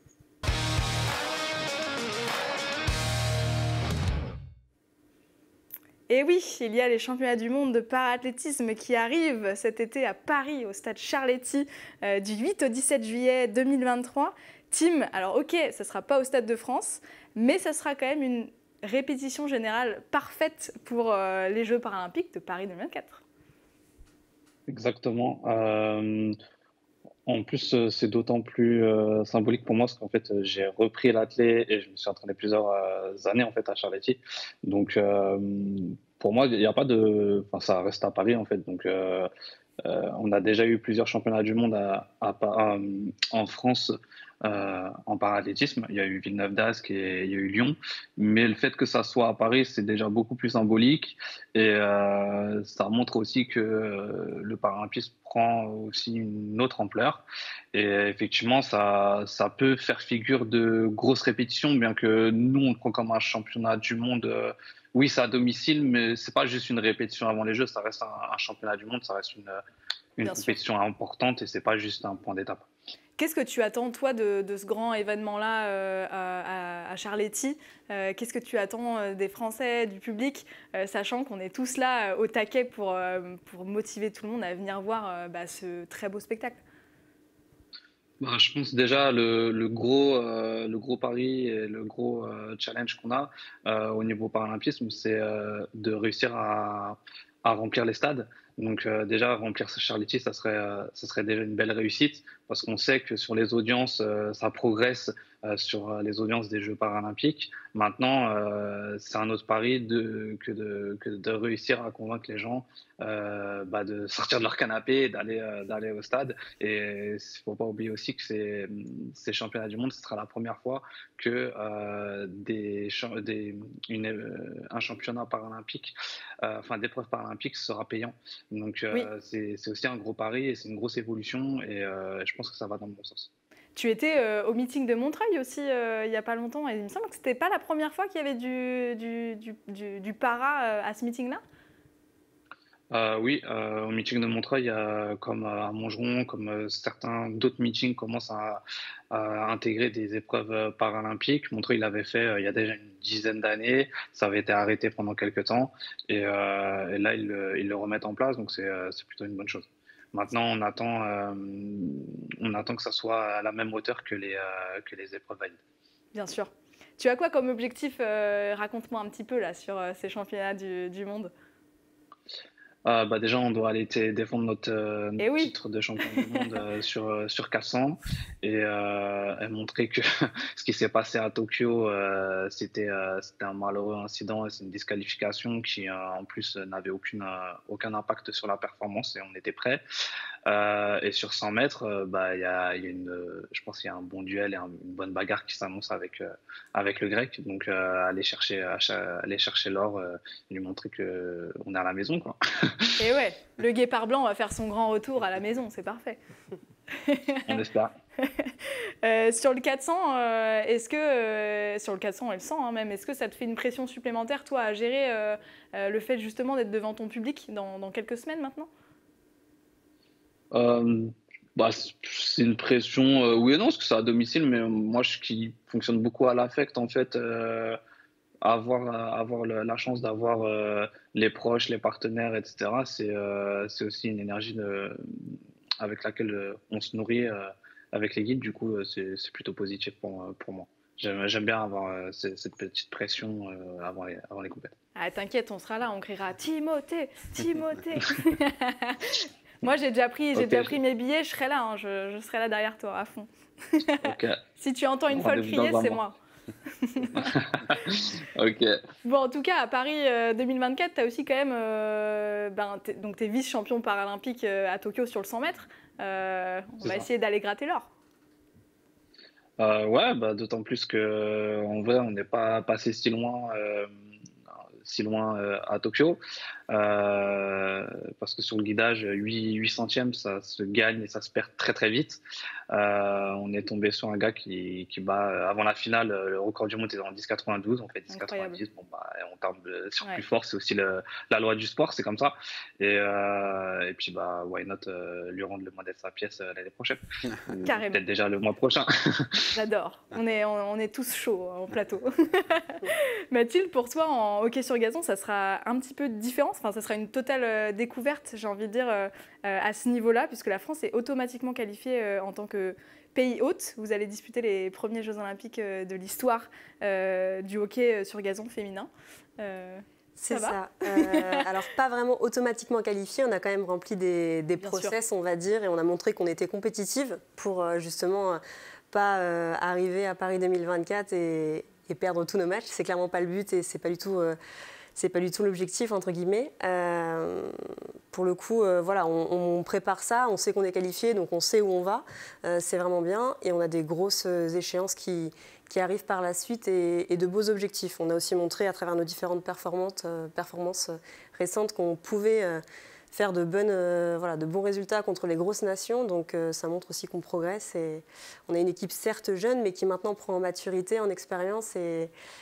Et oui, il y a les championnats du monde de para-athlétisme qui arrivent cet été à Paris, au stade Charletti, euh, du huit au dix-sept juillet deux mille vingt-trois. Tim, alors ok, ça ne sera pas au Stade de France, mais ça sera quand même une répétition générale parfaite pour euh, les Jeux paralympiques de Paris deux mille vingt-quatre. Exactement. Euh, en plus, c'est d'autant plus euh, symbolique pour moi parce qu'en fait, j'ai repris l'athlé et je me suis entraîné plusieurs euh, années en fait à Charletti. Donc, euh, pour moi, il n'y a pas de, enfin, ça reste à Paris en fait. Donc, euh, euh, on a déjà eu plusieurs championnats du monde à, à, à, en France. Euh, en paraathlétisme, il y a eu Villeneuve-d'Ascq et il y a eu Lyon, mais le fait que ça soit à Paris, c'est déjà beaucoup plus symbolique et euh, ça montre aussi que euh, le paralympisme prend aussi une autre ampleur et effectivement ça, ça peut faire figure de grosses répétitions, bien que nous on le prend comme un championnat du monde euh, oui, c'est à domicile, mais c'est pas juste une répétition avant les Jeux, ça reste un, un championnat du monde, ça reste une, une compétition sûr. importante et c'est pas juste un point d'étape. Qu'est-ce que tu attends, toi, de, de ce grand événement-là euh, à, à Charletti euh, Qu'est-ce que tu attends des Français, du public, euh, sachant qu'on est tous là euh, au taquet pour, euh, pour motiver tout le monde à venir voir euh, bah, ce très beau spectacle? Bah, je pense déjà le, le, gros, euh, le gros pari et le gros euh, challenge qu'on a euh, au niveau paralympisme, c'est euh, de réussir à, à remplir les stades. Donc euh, déjà, remplir Charletti, ça serait, euh, ça serait déjà une belle réussite parce qu'on sait que sur les audiences, euh, ça progresse euh, sur les audiences des Jeux paralympiques. Maintenant, euh, c'est un autre pari de, que, de, que de réussir à convaincre les gens euh, bah, de sortir de leur canapé et d'aller euh, d'aller au stade. Et il ne faut pas oublier aussi que ces, ces championnats du monde, ce sera la première fois que euh, des, des, une, euh, un championnat paralympique, euh, enfin d'épreuve paralympique sera payant. Donc euh, oui. c'est aussi un gros pari et c'est une grosse évolution et euh, je pense que ça va dans le bon sens. Tu étais euh, au meeting de Montreuil aussi euh, il n'y a pas longtemps et il me semble que ce n'était pas la première fois qu'il y avait du, du, du, du, du para euh, à ce meeting-là. Euh, oui, euh, au meeting de Montreuil, euh, comme à Montgeron, comme euh, certains d'autres meetings commencent à, à intégrer des épreuves paralympiques. Montreuil l'avait fait euh, il y a déjà une dizaine d'années, ça avait été arrêté pendant quelques temps et, euh, et là ils, ils le remettent en place, donc c'est euh, plutôt une bonne chose. Maintenant, on attend, euh, on attend que ça soit à la même hauteur que les, euh, que les épreuves valides. Bien sûr. Tu as quoi comme objectif euh, raconte-moi un petit peu là, sur euh, ces championnats du, du monde. Euh, bah déjà, on doit aller défendre notre, euh, notre oui. titre de champion du monde euh, sur, sur quatre cents et, euh, et montrer que ce qui s'est passé à Tokyo, euh, c'était euh, un malheureux incident et c'est une disqualification qui, euh, en plus, n'avait aucune, euh, aucun impact sur la performance et on était prêts. Euh, et sur cent mètres, euh, bah, y a, y a une, je pense qu'il y a un bon duel et un, une bonne bagarre qui s'annonce avec, euh, avec le grec. Donc, euh, aller chercher, aller chercher l'or, euh, lui montrer qu'on est à la maison, quoi. Et ouais, le guépard blanc va faire son grand retour à la maison, c'est parfait. On espère. euh, sur le quatre cents, euh, est-ce que, euh, sur le quatre cents et le cent hein, même, est-ce que ça te fait une pression supplémentaire, toi, à gérer euh, euh, le fait justement d'être devant ton public dans, dans quelques semaines maintenant? Euh, bah, c'est une pression, euh, oui et non, parce que c'est à domicile, mais moi, je qui fonctionne beaucoup à l'affect, en fait, euh, avoir, avoir le, la chance d'avoir euh, les proches, les partenaires, et cetera, c'est euh, aussi une énergie de, avec laquelle on se nourrit euh, avec les guides, du coup, c'est plutôt positif pour, pour moi. J'aime bien avoir euh, cette petite pression euh, avant les, avant les compétitions. Ah, t'inquiète, on sera là, on criera « Timothée, Timothée !» Moi, j'ai déjà, pris, okay. déjà pris mes billets, je serai là, hein, je, je serai là derrière toi, à fond. Okay. Si tu entends une folle crier, c'est moi. Ok. Bon, en tout cas, à Paris euh, deux mille vingt-quatre, tu as aussi quand même... Euh, ben, es, donc, tu es vice-champion paralympique euh, à Tokyo sur le cent mètres. Euh, on va ça. essayer d'aller gratter l'or. Euh, ouais, bah, d'autant plus qu'en vrai, on n'est pas passé si loin... Euh, si loin euh, à Tokyo, euh, parce que sur le guidage, huit centièmes, ça se gagne et ça se perd très très vite. Euh, on est tombé sur un gars qui, qui bat, avant la finale, le record du monde était en dix quatre-vingt-douze, on fait dix quatre-vingt-dix, bon, bah, on tape sur ouais. plus fort, c'est aussi le, la loi du sport, c'est comme ça. Et, euh, et puis, bah, why not euh, lui rendre le modèle de sa pièce euh, l'année prochaine. Carrément. Peut-être déjà le mois prochain. J'adore, on est, on, on est tous chauds en plateau. Mathilde, pour toi, en hockey sur gazon, ça sera un petit peu différent, enfin, ça sera une totale euh, découverte, j'ai envie de dire, euh, à ce niveau-là, puisque la France est automatiquement qualifiée euh, en tant que pays hôte. Vous allez disputer les premiers Jeux Olympiques euh, de l'histoire euh, du hockey sur gazon féminin. Euh, C'est ça. ça. Euh, alors, pas vraiment automatiquement qualifié, on a quand même rempli des, des process, sûr. on va dire, et on a montré qu'on était compétitive pour euh, justement euh, pas euh, arriver à Paris deux mille vingt-quatre et, et perdre tous nos matchs. C'est clairement pas le but et c'est pas du tout... Euh, c'est pas du tout l'objectif, entre guillemets. Euh, pour le coup, euh, voilà, on, on prépare ça, on sait qu'on est qualifié, donc on sait où on va. Euh, c'est vraiment bien. Et on a des grosses échéances qui, qui arrivent par la suite et, et de beaux objectifs. On a aussi montré à travers nos différentes performances, euh, performances récentes qu'on pouvait euh, faire de, bonnes, euh, voilà, de bons résultats contre les grosses nations. Donc euh, ça montre aussi qu'on progresse. Et on a une équipe certes jeune, mais qui maintenant prend en maturité, en expérience et...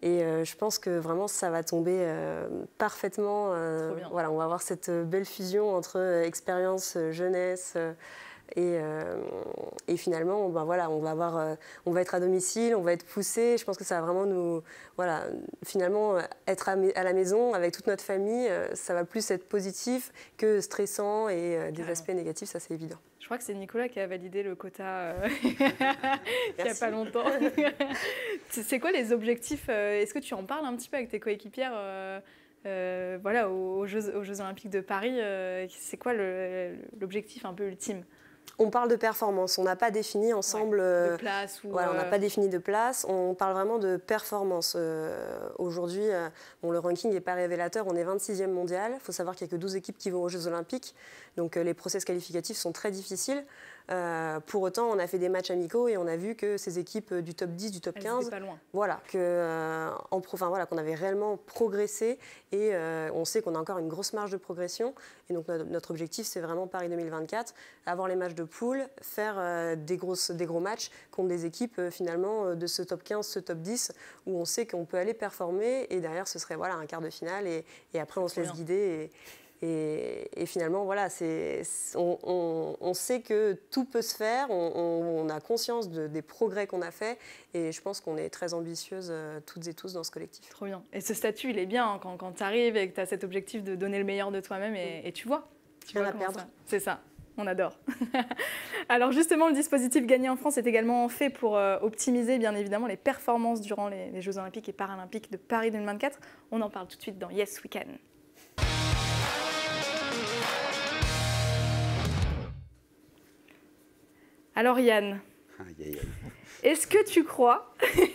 Et euh, je pense que vraiment, ça va tomber euh, parfaitement. Euh, voilà, on va avoir cette belle fusion entre euh, expérience, euh, jeunesse. Euh, Et, euh, et finalement, ben voilà, on va avoir, euh, on va être à domicile, on va être poussé. Je pense que ça va vraiment nous, voilà, finalement, être à, à la maison avec toute notre famille, euh, ça va plus être positif que stressant et euh, des Carrément. aspects négatifs, ça c'est évident. Je crois que c'est Nicolas qui a validé le quota euh, il n'y a pas longtemps. C'est quoi les objectifs? Est-ce que tu en parles un petit peu avec tes coéquipières euh, euh, voilà, aux, aux, Jeux, aux Jeux Olympiques de Paris? euh, C'est quoi l'objectif un peu ultime? On parle de performance, on n'a pas défini ensemble... Ouais, de place ou... Voilà, on n'a pas défini de place, on parle vraiment de performance. Euh, Aujourd'hui, euh, bon, le ranking n'est pas révélateur, on est vingt-sixième mondial. Il faut savoir qu'il n'y a que douze équipes qui vont aux Jeux Olympiques, donc euh, les process qualificatifs sont très difficiles. Euh, pour autant, on a fait des matchs amicaux et on a vu que ces équipes du top dix, du top Elles quinze, pas loin. Voilà, que, euh, en, enfin, voilà, qu'on avait réellement progressé et euh, on sait qu'on a encore une grosse marge de progression. Et donc notre, notre objectif, c'est vraiment Paris deux mille vingt-quatre, avoir les matchs de poule, faire euh, des, grosses, des gros matchs contre des équipes euh, finalement de ce top quinze, ce top dix, où on sait qu'on peut aller performer et derrière ce serait voilà, un quart de finale et, et après on se laisse guider. Et, Et, et finalement, voilà, c'est, on, on, on sait que tout peut se faire, on, on, on a conscience de, des progrès qu'on a faits et je pense qu'on est très ambitieuses euh, toutes et tous dans ce collectif. Trop bien. Et ce statut, il est bien hein, quand, quand tu arrives et que tu as cet objectif de donner le meilleur de toi-même et, et tu vois. Tu Rien à perdre. C'est ça. On adore. Alors justement, le dispositif Gagner en France est également fait pour euh, optimiser bien évidemment les performances durant les, les Jeux Olympiques et Paralympiques de Paris deux mille vingt-quatre. On en parle tout de suite dans Yes We Can. Alors Yann, aïe, aïe, aïe. Est-ce que tu crois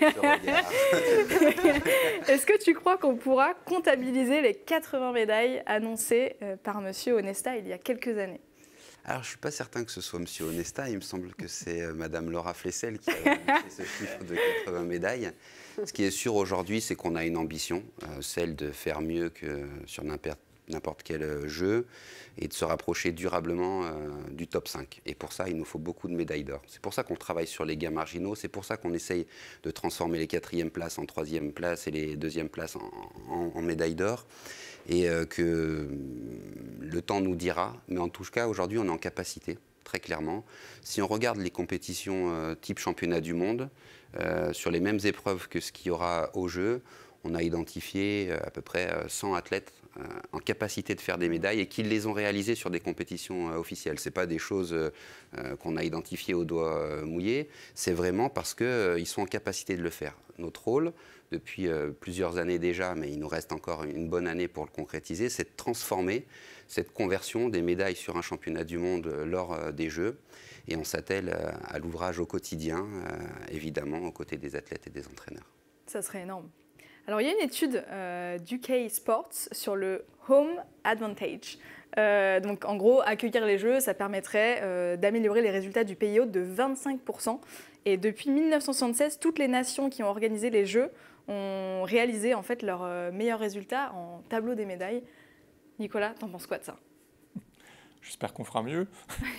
Est-ce que tu crois qu'on pourra comptabiliser les quatre-vingts médailles annoncées par Monsieur Onesta il y a quelques années? Alors, je ne suis pas certain que ce soit Monsieur Onesta. Il me semble que c'est euh, Madame Laura Flessel qui a annoncé ce chiffre de quatre-vingts médailles. Ce qui est sûr aujourd'hui, c'est qu'on a une ambition, euh, celle de faire mieux que sur n'importe quel jeu et de se rapprocher durablement euh, du top cinq. Et pour ça, il nous faut beaucoup de médailles d'or. C'est pour ça qu'on travaille sur les gains marginaux, c'est pour ça qu'on essaye de transformer les quatrièmes places en troisième places et les deuxièmes places en, en, en médailles d'or. Et euh, que le temps nous dira, mais en tout cas, aujourd'hui, on est en capacité, très clairement. Si on regarde les compétitions euh, type championnat du monde, euh, sur les mêmes épreuves que ce qu'il y aura au jeu, on a identifié euh, à peu près cent athlètes euh, en capacité de faire des médailles et qui les ont réalisées sur des compétitions euh, officielles. Ce n'est pas des choses euh, qu'on a identifiées au doigt euh, mouillé, c'est vraiment parce qu'ils euh, sont en capacité de le faire. Notre rôle, depuis euh, plusieurs années déjà, mais il nous reste encore une bonne année pour le concrétiser, c'est de transformer cette conversion des médailles sur un championnat du monde euh, lors euh, des Jeux. Et on s'attelle euh, à l'ouvrage au quotidien, euh, évidemment, aux côtés des athlètes et des entraîneurs. Ça serait énorme. Alors, il y a une étude euh, d'U K Sports sur le Home Advantage. Euh, donc, en gros, accueillir les Jeux, ça permettrait euh, d'améliorer les résultats du pays hôte de vingt-cinq pour cent. Et depuis mille neuf cent soixante-seize, toutes les nations qui ont organisé les Jeux ont réalisé en fait leurs euh, meilleurs résultats en tableau des médailles. Nicolas, t'en penses quoi de ça? J'espère qu'on fera mieux.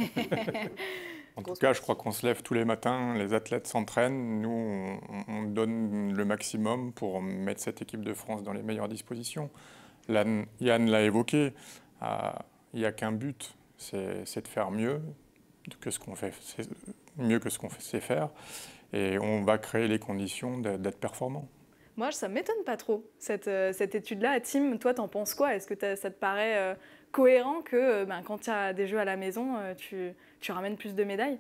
En tout cas, je crois qu'on se lève tous les matins, les athlètes s'entraînent, nous, on, on donne le maximum pour mettre cette équipe de France dans les meilleures dispositions. Là, Yann l'a évoqué, euh, il n'y a qu'un but, c'est de faire mieux que ce qu'on fait, mieux que ce qu'on sait faire, et on va créer les conditions d'être performant. Moi, ça ne m'étonne pas trop, cette, euh, cette étude-là. Tim, toi, t'en penses quoi? Est-ce que ça te paraît euh, cohérent que euh, ben, quand tu as des Jeux à la maison, euh, tu, tu ramènes plus de médailles?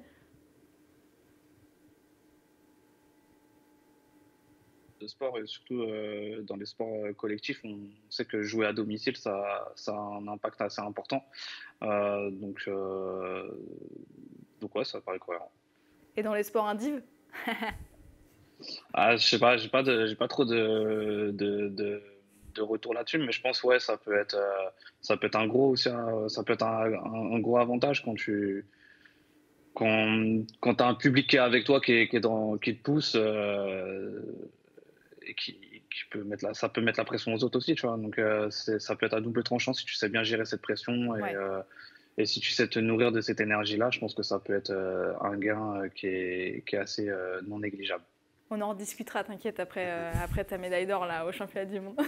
De sport, et surtout euh, dans les sports collectifs, on sait que jouer à domicile, ça, ça a un impact assez important. Euh, donc, euh, donc ouais, ça paraît cohérent. Et dans les sports indiv? Ah, je sais pas, j'ai pas de, j'ai pas trop de, de, de, de retour là-dessus, mais je pense ouais, ça peut être, euh, ça peut être un gros, aussi un, ça peut être un, un, un gros avantage quand tu, quand, quand t'as un public qui est avec toi, qui est, qui est dans, qui te pousse euh, et qui, qui peut mettre la, ça peut mettre la pression aux autres aussi, tu vois. Donc euh, ça peut être à double tranchant si tu sais bien gérer cette pression et ouais. euh, Et si tu sais te nourrir de cette énergie-là, je pense que ça peut être euh, un gain euh, qui, est, qui est assez euh, non négligeable. On en rediscutera, t'inquiète, après, euh, après ta médaille d'or là, au championnat du monde.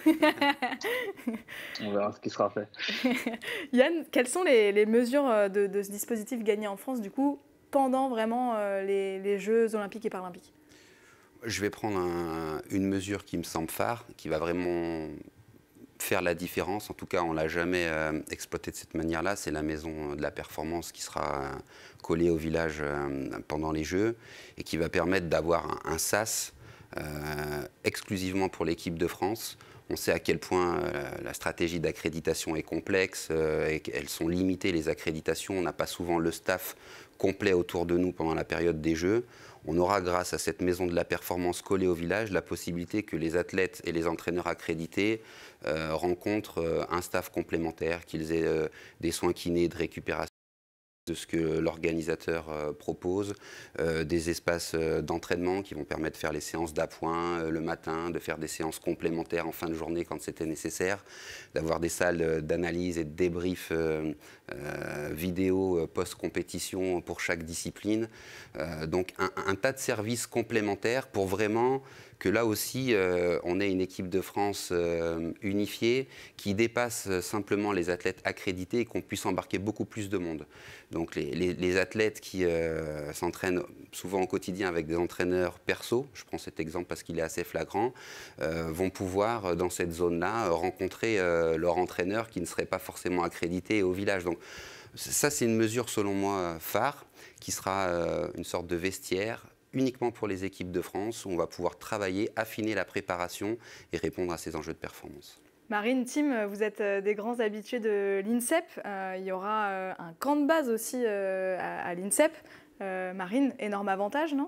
On verra ce qui sera fait. Yann, quelles sont les, les mesures de, de ce dispositif gagné en France, du coup, pendant vraiment euh, les, les Jeux olympiques et paralympiques? Je vais prendre un, une mesure qui me semble phare, qui va vraiment faire la différence. En tout cas, on ne l'a jamais euh, exploité de cette manière-là. C'est la maison de la performance qui sera euh, collée au village euh, pendant les Jeux et qui va permettre d'avoir un, un sas euh, exclusivement pour l'équipe de France. On sait à quel point euh, la stratégie d'accréditation est complexe euh, et qu'elles sont limitées, les accréditations. On n'a pas souvent le staff complet autour de nous pendant la période des Jeux. On aura, grâce à cette maison de la performance collée au village, la possibilité que les athlètes et les entraîneurs accrédités euh, rencontrent euh, un staff complémentaire, qu'ils aient euh, des soins kinés, de récupération de ce que l'organisateur euh, propose, euh, des espaces euh, d'entraînement qui vont permettre de faire les séances d'appoint euh, le matin, de faire des séances complémentaires en fin de journée quand c'était nécessaire, d'avoir des salles d'analyse et de débrief euh, euh, vidéo euh, post-compétition pour chaque discipline. Euh, donc un, un tas de services complémentaires pour vraiment que là aussi, euh, on ait une équipe de France euh, unifiée qui dépasse simplement les athlètes accrédités et qu'on puisse embarquer beaucoup plus de monde. Donc les, les, les athlètes qui euh, s'entraînent souvent au quotidien avec des entraîneurs perso, je prends cet exemple parce qu'il est assez flagrant, euh, vont pouvoir dans cette zone-là rencontrer euh, leur entraîneur qui ne serait pas forcément accrédité au village. Donc ça, c'est une mesure selon moi phare qui sera euh, une sorte de vestiaire uniquement pour les équipes de France, où on va pouvoir travailler, affiner la préparation et répondre à ces enjeux de performance. Marine, Tim, vous êtes des grands habitués de l'INSEP. Euh, il y aura euh, un camp de base aussi euh, à, à l'INSEP. Euh, Marine, énorme avantage, non?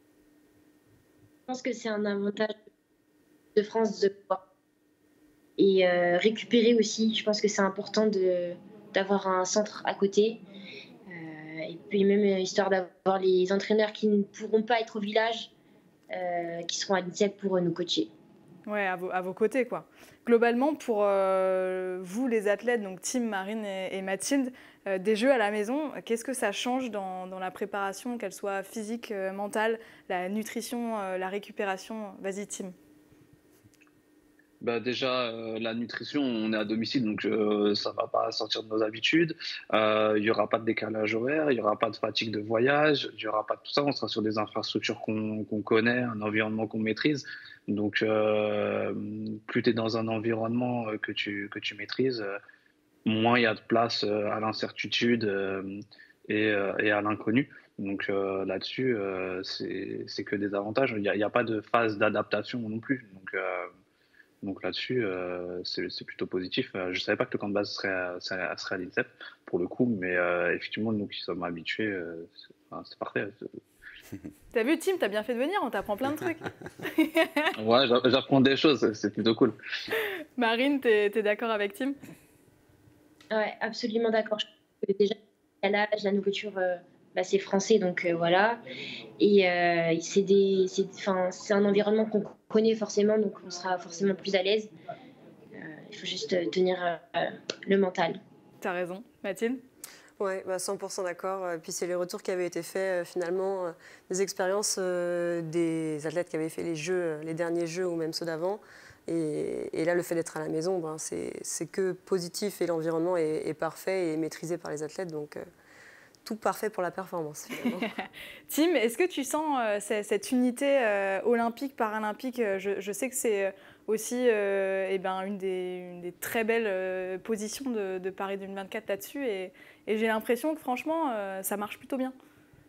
Je pense que c'est un avantage de France de pouvoir. Et euh, récupérer aussi, je pense que c'est important de, d'avoir un centre à côté. Et puis même histoire d'avoir les entraîneurs qui ne pourront pas être au village, euh, qui seront à l'INSEP pour nous coacher. Ouais, à vos, à vos côtés, quoi. Globalement, pour euh, vous, les athlètes, donc Tim, Marine et, et Mathilde, euh, des Jeux à la maison, qu'est-ce que ça change dans, dans la préparation, qu'elle soit physique, euh, mentale, la nutrition, euh, la récupération? Vas-y, Tim. Bah déjà, euh, la nutrition, on est à domicile, donc euh, ça ne va pas sortir de nos habitudes. Euh, il n'y aura pas de décalage horaire, il n'y aura pas de fatigue de voyage, il n'y aura pas de tout ça. On sera sur des infrastructures qu'on qu'on connaît, un environnement qu'on maîtrise. Donc, euh, plus tu es dans un environnement que tu, que tu maîtrises, euh, moins il y a de place à l'incertitude euh, et, euh, et à l'inconnu. Donc euh, là-dessus, euh, c'est que des avantages. Il n'y a, a pas de phase d'adaptation non plus. Donc, euh, Donc là-dessus, euh, c'est plutôt positif. Je ne savais pas que le camp de base serait, serait, serait à l'INSEP, pour le coup, mais euh, effectivement, nous qui sommes habitués, euh, c'est enfin, parfait. T'as vu, Tim, t'as bien fait de venir, on t'apprend plein de trucs. Ouais, j'apprends des choses, c'est plutôt cool. Marine, t'es es, d'accord avec Tim? Ouais, absolument d'accord. Déjà, la nourriture, euh, bah, c'est français, donc euh, voilà. Et euh, c'est un environnement qu'on connaît forcément, donc on sera forcément plus à l'aise. Euh, il faut juste tenir euh, le mental. T'as raison. Mathilde? Oui, bah cent pour cent d'accord. Puis c'est les retours qui avaient été faits, euh, finalement, euh, des expériences euh, des athlètes qui avaient fait les jeux, euh, les derniers jeux ou même ceux d'avant. Et, et là, le fait d'être à la maison, ben, c'est que positif et l'environnement est, est parfait et maîtrisé par les athlètes. Donc, euh, tout parfait pour la performance, finalement. Tim, est-ce que tu sens euh, cette unité euh, olympique, paralympique? je, je sais que c'est aussi euh, eh ben, une, des, une des très belles euh, positions de, de Paris deux mille vingt-quatre là-dessus. Et, et j'ai l'impression que, franchement, euh, ça marche plutôt bien.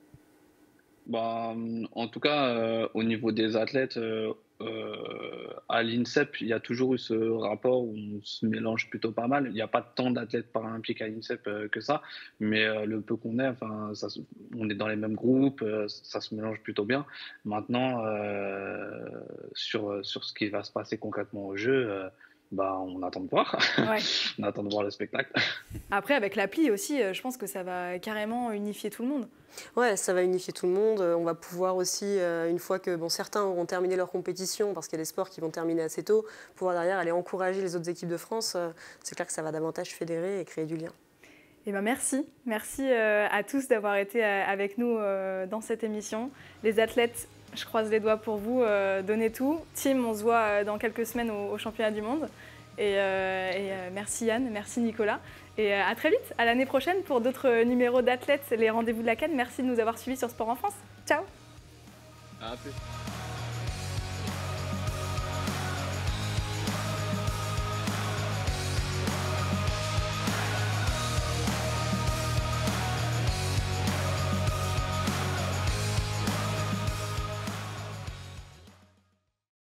Bah, en tout cas, euh, au niveau des athlètes, euh, euh, à l'INSEP, il y a toujours eu ce rapport où on se mélange plutôt pas mal. Il n'y a pas tant d'athlètes paralympiques à l'INSEP euh, que ça, mais euh, le peu qu'on est, enfin, ça, on est dans les mêmes groupes, euh, ça se mélange plutôt bien. Maintenant, euh, sur, sur ce qui va se passer concrètement au jeu, euh, bah, on attend de voir. Ouais. On attend de voir le spectacle. Après, avec l'appli aussi, je pense que ça va carrément unifier tout le monde. Ouais, ça va unifier tout le monde. On va pouvoir aussi, une fois que bon, certains auront terminé leur compétition, parce qu'il y a des sports qui vont terminer assez tôt, pouvoir derrière aller encourager les autres équipes de France. C'est clair que ça va davantage fédérer et créer du lien. Eh ben merci. Merci à tous d'avoir été avec nous dans cette émission. Les athlètes Je croise les doigts pour vous, euh, donnez tout. Tim, on se voit euh, dans quelques semaines au, au championnat du monde. Et, euh, et euh, merci Yann, merci Nicolas. Et euh, à très vite, à l'année prochaine pour d'autres numéros d'athlètes, les rendez-vous de la CAN. Merci de nous avoir suivis sur Sport en France. Ciao. À plus.